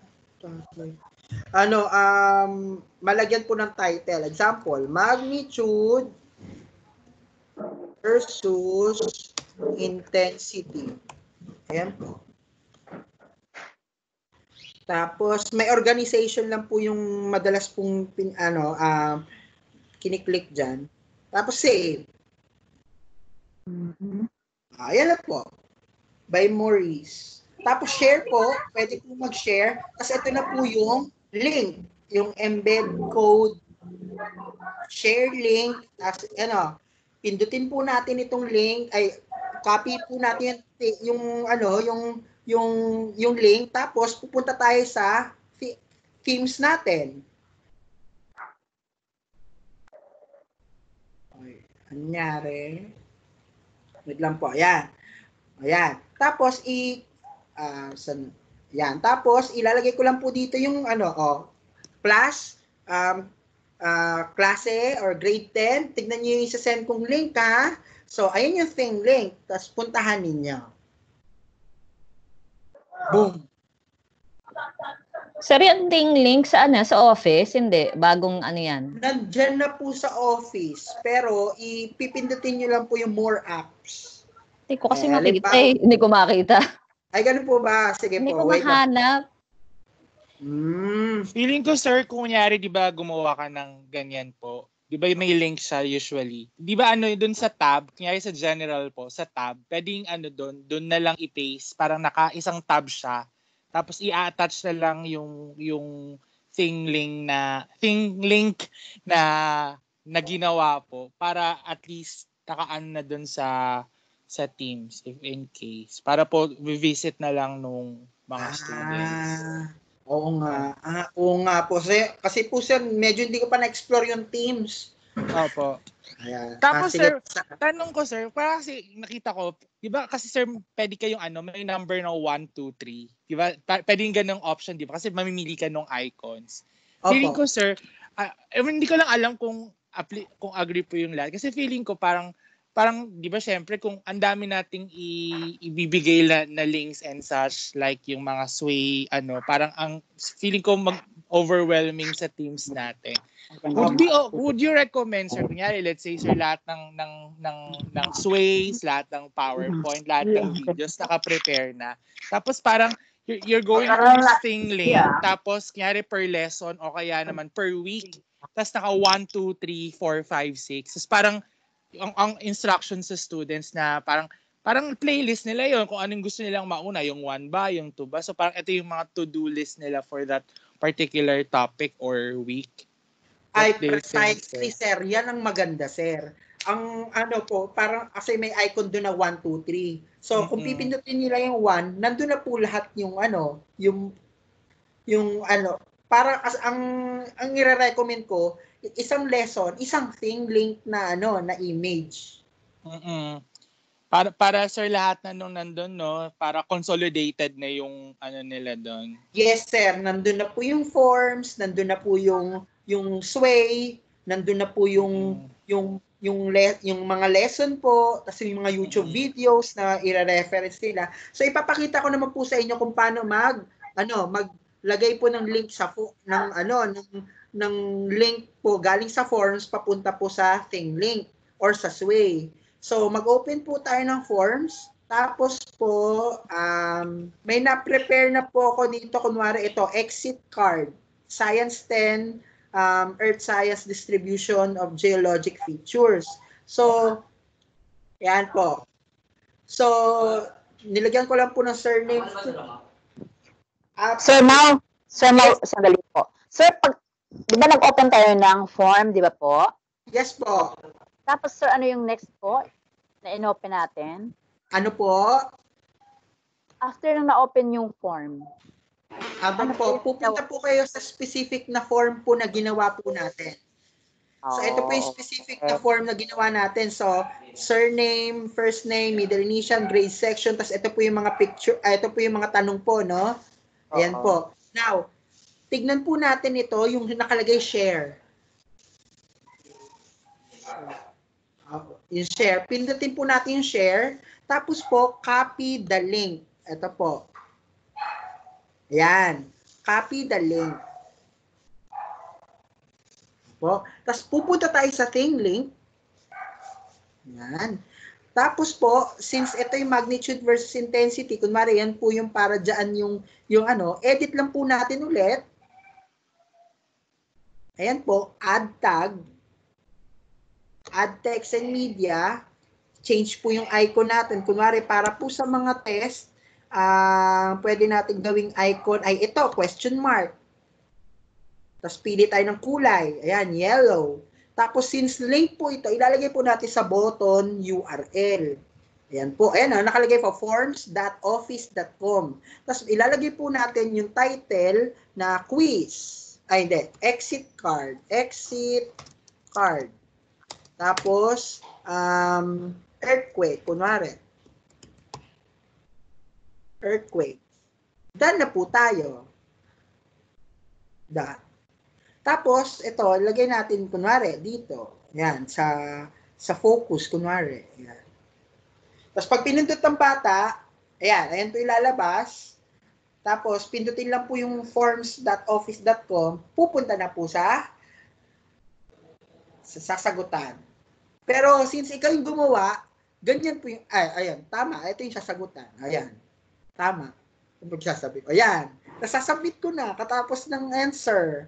ano, um, malagyan po ng title. Example, magnitude versus intensity. Ayan po. Tapos, may organization lang po yung madalas pong pin, ano, uh, kiniklik dyan. Tapos, save. Mm-hmm. Ayan na po. By Maurice. Tapos, share po. Pwede po mag-share. Tapos, ito na po yung link. Yung embed code. Share link. Tapos, ano, pindutin po natin itong link, ay copy po natin yung ano, yung yung yung link, tapos pupunta tayo sa themes natin. Ay, anyari. Wait lang po, ayan. Ayan. Tapos i uh, san, ayan. Tapos ilalagay ko lang po dito yung ano, oh, plus um Uh, klase or grade ten, tignan nyo yung isa-send kong link, ha? So, ayun yung thing link. Tapos, puntahan ninyo. Boom! Sir, yung thing link saan na? Sa office? Hindi. Bagong ano yan? Nandyan na po sa office. Pero, ipipindutin nyo lang po yung more apps. Hindi ko kasi Eh, makita halimbawa- eh. Hindi ko makita. Ay, ganun po ba? Sige Hindi po. ko Wait lang. mahanap. Hmm. Feeling ko, sir, kung kunyari, di ba, gumawa ka ng ganyan po, di ba may link siya usually? Di ba ano, dun sa tab, kunyari sa general po, sa tab, pwedeng ano dun, dun na lang i-paste, parang naka isang tab siya, tapos i-attach na lang yung, yung thing link na, thing link na, na ginawa po, para at least nakaan na dun sa, sa Teams, if in case. Para po, visit na lang nung mga students. Ah. Oo nga. Ah, oo nga po. Kasi, kasi po sir, medyo hindi ko pa na-explore yung Teams. Opo. Ayan. Tapos, Ah, sige. sir, tanong ko, sir, para kasi nakita ko, di ba kasi, sir, pwede kayong ano, may number na one, two, three. Di ba? Pa- pwede yung ganong option, di ba? Kasi mamimili ka ng icons. Opo. Feeling ko, sir, uh, hindi ko lang alam kung, appli- kung agree po yung lahat. Kasi feeling ko parang, parang, di ba, syempre, kung ang dami nating i- ibibigay na, na links and such, like yung mga sway, ano, parang ang feeling ko mag, overwhelming sa teams natin. Would be oh, would you recommend, sir, kunyari, let's say, sir, lahat ng ng ng ng sways, lahat ng PowerPoint, lahat ng videos naka-prepare na. Tapos parang you're, you're going to use ThingLink, tapos kunyari per lesson o kaya naman per week, tapos naka one, two, three, four, five, six. Tapos parang ang, ang instructions sa students na parang parang playlist nila yon kung anong gusto nilang mauna, yung one ba, yung two ba. So parang ito yung mga to-do list nila for that particular topic or week. Ay, What do you think, precisely, sir? sir. Yan ang maganda, sir. Ang ano po, parang kasi may icon doon na one, two, three. So, kung Mm-mm. pipindutin nila yung one, nandun na po lahat yung ano, yung, yung ano, parang as, ang, ang i-recommend ko, isang lesson, isang thing link na ano, na image. Mm-mm. Para para sir lahat na nung nandun, no, para consolidated na yung ano nila doon. Yes, sir. Nandun na po yung forms, nandun na po yung yung sway, nandun na po yung Mm. yung yung le- yung mga lesson po, tapos yung mga YouTube Mm. videos na i-reference nila. So ipapakita ko naman po sa inyo kung paano mag ano, maglagay po ng link sa fo- ng ano ng ng link po galing sa forms papunta po sa ThingLink or sa Sway. So mag-open po tayo ng forms. Tapos po, um, may na-prepare na po ako dito. Kunwari ito, exit card. Science ten, um, Earth Science Distribution of Geologic Features. So, yan po. So, nilagyan ko lang po ng surname. Uh, Sir Mau, Sir Mau, sandali po. Sir, pag, di ba nag-open tayo ng form, di ba po? Yes po. Tapos sir, ano yung next po na in-open natin? Ano po? After nang na-open yung form. Ano po, pupunta po kayo sa specific na form po na ginawa po natin. So, ito po yung specific na form na ginawa natin. So, surname, first name, middle initial, grade section, tapos ito po yung mga picture, ah, ito po yung mga tanong po, no? Ayan po. Now, tignan po natin ito, yung nakalagay share. Yung share. Pindutin po natin yung share. Tapos po, copy the link. Ito po. Ayan. Copy the link. Po. Tapos pupunta tayo sa ThingLink. Ayan. Tapos po, since ito yung magnitude versus intensity, kunwari yan po yung para dyan yung, yung ano, edit lang po natin ulit. Ayan po, add tag. Add text and media. Change po yung icon natin. Kunwari, para po sa mga test, uh, pwede natin gawing icon ay ito, question mark. Tapos pili tayo ng kulay. Ayan, yellow. Tapos since link po ito, ilalagay po natin sa button U R L. Ayan po. Ayan, ah, nakalagay po forms dot office dot com. Tapos ilalagay po natin yung title na quiz. Ay, hindi. Exit card. Exit card. Tapos, um, earthquake, kunwari. Earthquake. Done na po tayo. Done. Tapos, ito, lagay natin, kunwari, dito. Yan, sa, sa focus, kunwari. Yan. Tapos, pag pinindot ng bata, ayan, ayan po ilalabas. Tapos, pindutin lang po yung forms dot office dot com, pupunta na po sa, sa sasagutan. Pero since ikaw yung gumawa, ganyan po yung, ay, ayan, tama, ito yung sasagutan. Ayan, tama. Kung magsasabi ko, ayan, nasasubmit ko na katapos ng answer.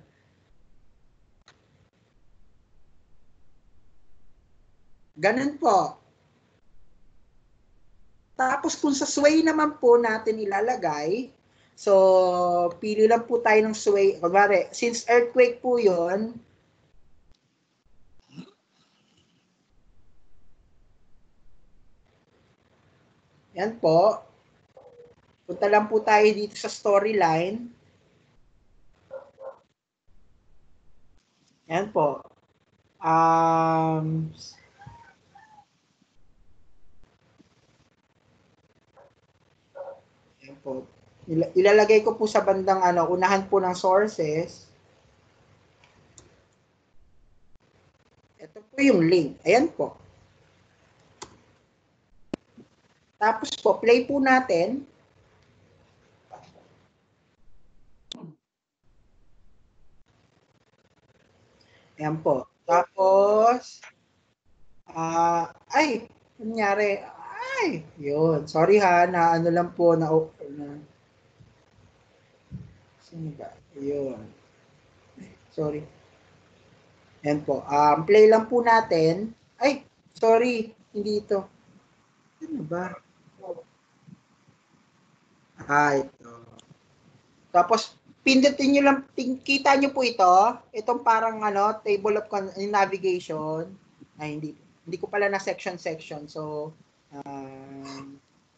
Ganun po. Tapos kung sa sway naman po natin ilalagay, so pili lang po tayo ng sway. Kunwari, since earthquake po yon. Yan po. Punta lang po tayo dito sa storyline. Yan po. Um, yan po. Ilalagay ko po sa bandang ano, unahan po ng sources. Ito po yung link. Ayan po. Tapos po, play po natin. Ayan po. Tapos, ah, ay, nangyari. Ay, yun. Sorry ha, na ano lang po, na, na sino ba? Yun. Sorry. Ayan po. Um, play lang po natin. Ay, sorry. Hindi ito. Ano ba? Ah, ito. Tapos, pindutin nyo lang, ting- kita nyo po ito. Itong parang ano, table of con- navigation. Ay, hindi. Hindi ko pala na section-section. So, um,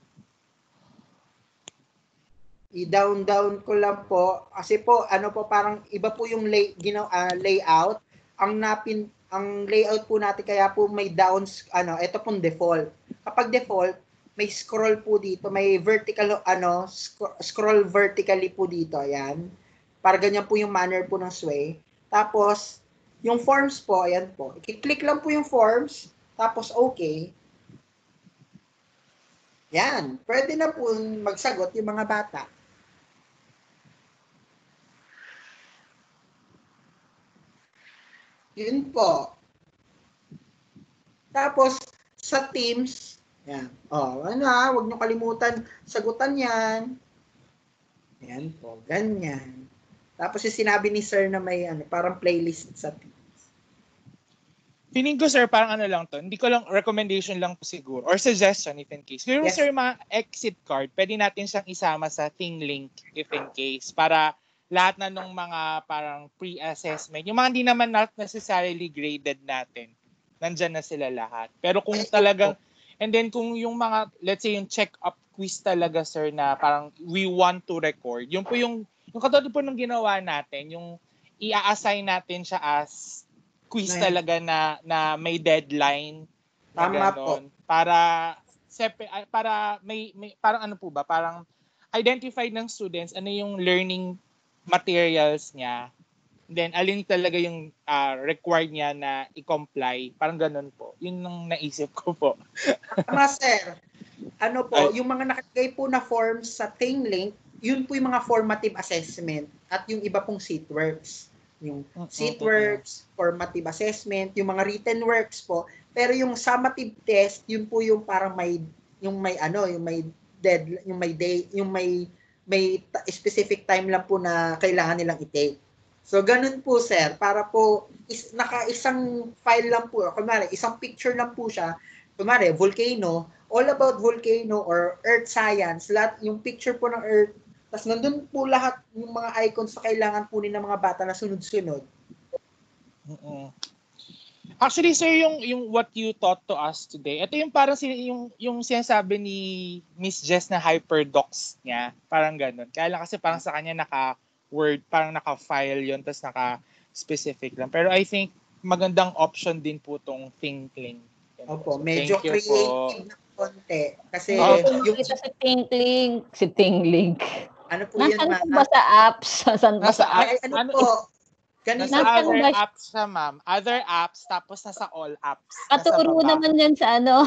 i-down-down ko lang po. Kasi po, ano po, parang iba po yung lay, ginaw, ah, layout. Ang napin, ang layout po natin, kaya po may downs, ano, ito pong default. Kapag default, may scroll po dito, may vertical, ano, sc- scroll vertically po dito, ayan. Para ganyan po yung manner po ng sway. Tapos, yung forms po, ayan po. I-click lang po yung forms, tapos okay. Yan, pwede na po magsagot yung mga bata. Yun po. Tapos, sa Teams, yan. Oh, ano ha, huwag niyo kalimutan, sagutan yan. Yan po, ganyan. Tapos yung sinabi ni Sir na may ano, parang playlist sa Teams. Feeling ko, sir, parang ano lang to. Hindi ko lang, recommendation lang po siguro. Or suggestion, if in case. Pero, Yes. sir, mga exit card, pwede natin siyang isama sa Thing Link, if in case. Para lahat na nung mga parang pre-assessment, yung mga hindi naman not necessarily graded natin, nandyan na sila lahat. Pero kung talagang, and then kung yung mga, let's say yung check-up quiz talaga, sir, na parang we want to record, yun po yung, yung katulad po nung ginawa natin, yung i-assign natin siya as quiz Na- talaga na na may deadline na Tama ganon. Para sepe, ay, para may, may parang ano po ba, parang identified ng students ano yung learning materials niya. Then alin talaga yung uh, required niya na i-comply. Parang ganon po. Yun ang naisip ko po. Tama, Sir. Ano po, Ay. yung mga nakalagay po na forms sa Thing Link, yun po yung mga formative assessment at yung iba pong seatworks. Yung Mm-mm. seatworks, formative assessment, yung mga written works po. Pero yung summative test, yun po yung parang may yung may ano, yung may dead, yung may day, yung may may ta- specific time lang po na kailangan nilang i-take. So ganun po, sir, para po is, naka isang file lang po, kunwari isang picture lang po siya. Kunwari volcano, all about volcano or earth science, lahat yung picture po ng earth. Tapos nandun po lahat yung mga icons na kailangan po ng mga bata na sunod-sunod. Mm-mm. Actually, sir, yung yung what you taught to us today, ito yung parang sin- yung yung sinasabi ni Miss Jess na hyperdocs niya, parang ganun. Kaya lang kasi parang sa kanya naka word, parang naka-file yun, tapos naka-specific lang. Pero I think magandang option din po tong ThinkLink. Opo, So, medyo thank you creative po. na konti. Kasi Oh. yung, Kita si Tinklink. Si Tinklink. ano po yun, Nasaan ma'am? po ba sa apps? Nasaan ba Nasa sa apps? Ay, ano, Ano- po, ganito Nasa Nasaan po. other ba siya? apps siya, ma'am. Other apps, tapos nasa all apps. Nasa Paturo baba. naman yan sa ano.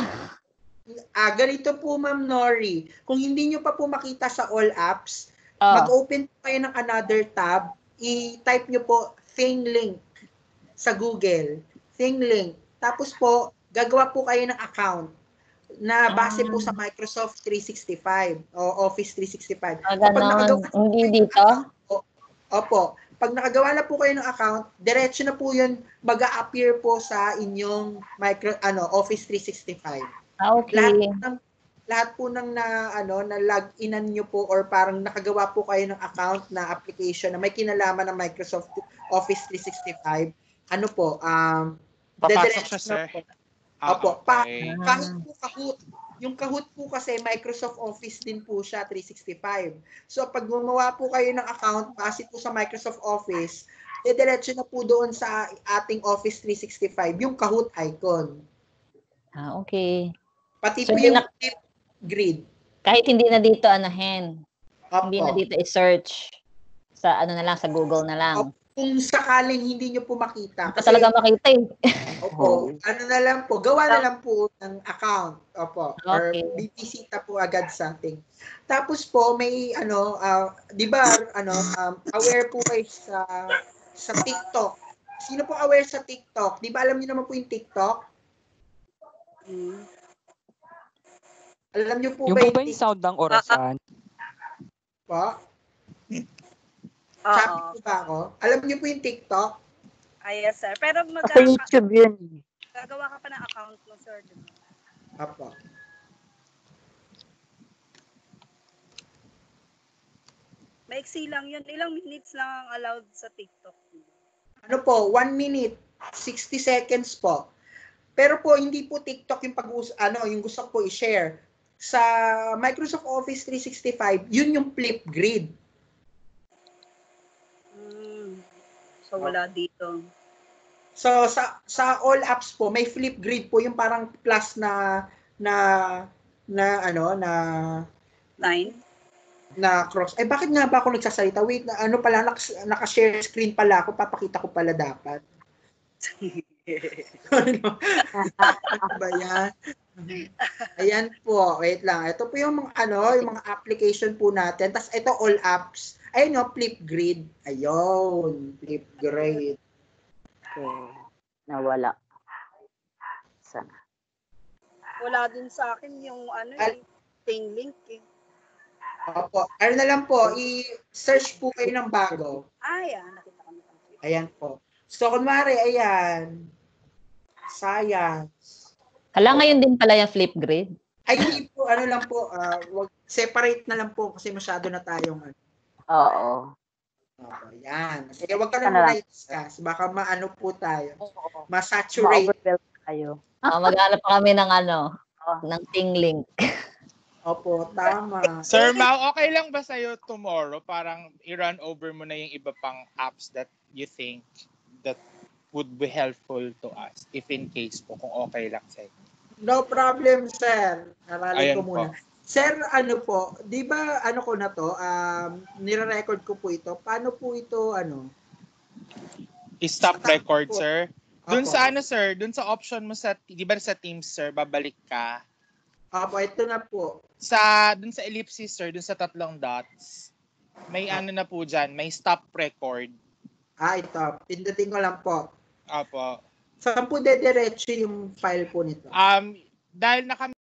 Ah, ganito po, Ma'am Nori. Kung hindi nyo pa po makita sa all apps, Oh. mag-open po kayo ng another tab. I-type nyo po ThingLink sa Google. ThingLink. Tapos po, gagawa po kayo ng account na base po sa Microsoft three sixty-five o Office three sixty-five. Ah, Kapag ganon. nakagawa na Hindi kayo ng dito? account po, opo, pag nakagawa na po kayo ng account, diretso na po yun, mag-a-appear po sa inyong micro, ano, Office three sixty-five. Ah, Lahat okay. ng lahat po ng na ano na log-inan niyo po or parang nakagawa po kayo ng account na application na may kinalaman ng Microsoft Office three sixty-five, ano po, um Papasok dediretso siya, sir. na po. Ah, Opo, pa, okay. kahit po Kahoot, yung Kahoot po kasi Microsoft Office din po siya three sixty-five. So pag gumawa po kayo ng account base po sa Microsoft Office, dediretso na po doon sa ating Office three sixty-five yung Kahoot icon. Ah, okay. Pati So, po hindi yung na- tip grid. Kahit hindi na dito anahin. Opo. Hindi na dito i-search. Sa ano na lang, sa Google na lang. Opo. Kung sakaling hindi nyo po makita. Hindi talaga makita eh. Opo, ano na lang po, gawa na lang po ng account. Opo, or Okay. bibisita po agad sa ating. Tapos po, may ano, ah, di ba, ano, um, aware po kayo sa, sa TikTok. Sino po aware sa TikTok? Di ba alam niyo naman po yung TikTok? Hmm. Alam niyo po Yung ba po ba yung TikTok sound ng orasan? po? Oo. Copy po ba ako? Alam niyo po yung TikTok? Ay, yes, sir. Pero mag Sa YouTube yun. gagawa ka pa ng account mo, sir. di ba? Apo. Maiksi lang yun. Ilang minutes lang ang allowed sa TikTok. Ano po, one minute, sixty seconds po. Pero po, hindi po TikTok yung pag ano, yung gusto ko po i-share. Sa Microsoft Office three sixty-five, yun yung Flipgrid. Hmm. So, wala dito. So, sa sa all apps po, may Flipgrid po, yung parang plus na, na, na, ano, na, Nine? na cross. Eh, bakit nga ba ako nagsasalita? Wait, na, ano pala, naka, naka-share screen pala ako, papakita ko pala dapat. Ano? Ano ba yan? Ayan po, wait lang. Ito po yung mga ano, yung mga application po natin. Tapos ito all apps. Ayun no, Flipgrid. Ayun, Flipgrid. Okay. Nawala. Sana. Wala din sa akin yung ano, Al- yung thing link eh. Opo, ano na lang po, i-search po kayo ng bago. Ay, ah, nakita ko na. Ayan po. So, kunwari, ayan. Science. Hala, ngayon din pala yung Flipgrid. Ay, hindi po, ano lang po, ah, wag, separate na lang po kasi masyado na tayong ano. Oo. Opo, yan. Kaya wag ka na Ano muna lang? i-discuss. Baka maano po tayo. Oo. Ma-saturate. Ma-overwhelm tayo. Ah, maghanap pa kami ng ano, Oh. ng Ting Link. Opo, tama. Sir Mau, okay lang ba sa'yo tomorrow parang i-run over mo na yung iba pang apps that you think that would be helpful to us if in case po kung okay lang sa'yo? No problem, sir. Aralin Ayan ko muna. po. Sir, ano po, di ba ano ko na to, um, nire-record ko po ito. Paano po ito, ano? I-stop Stop record, po. sir. Dun Opo. sa ano, sir, dun sa option mo sa, di ba sa Teams, sir, babalik ka. Opo, ito na po. Sa, dun sa ellipsis, sir, dun sa tatlong dots, may ano na po dyan, may stop record. Ah, ito. Pindutin ko lang po. Apo. Saan po dediretso yung file po nito? Um, dahil naka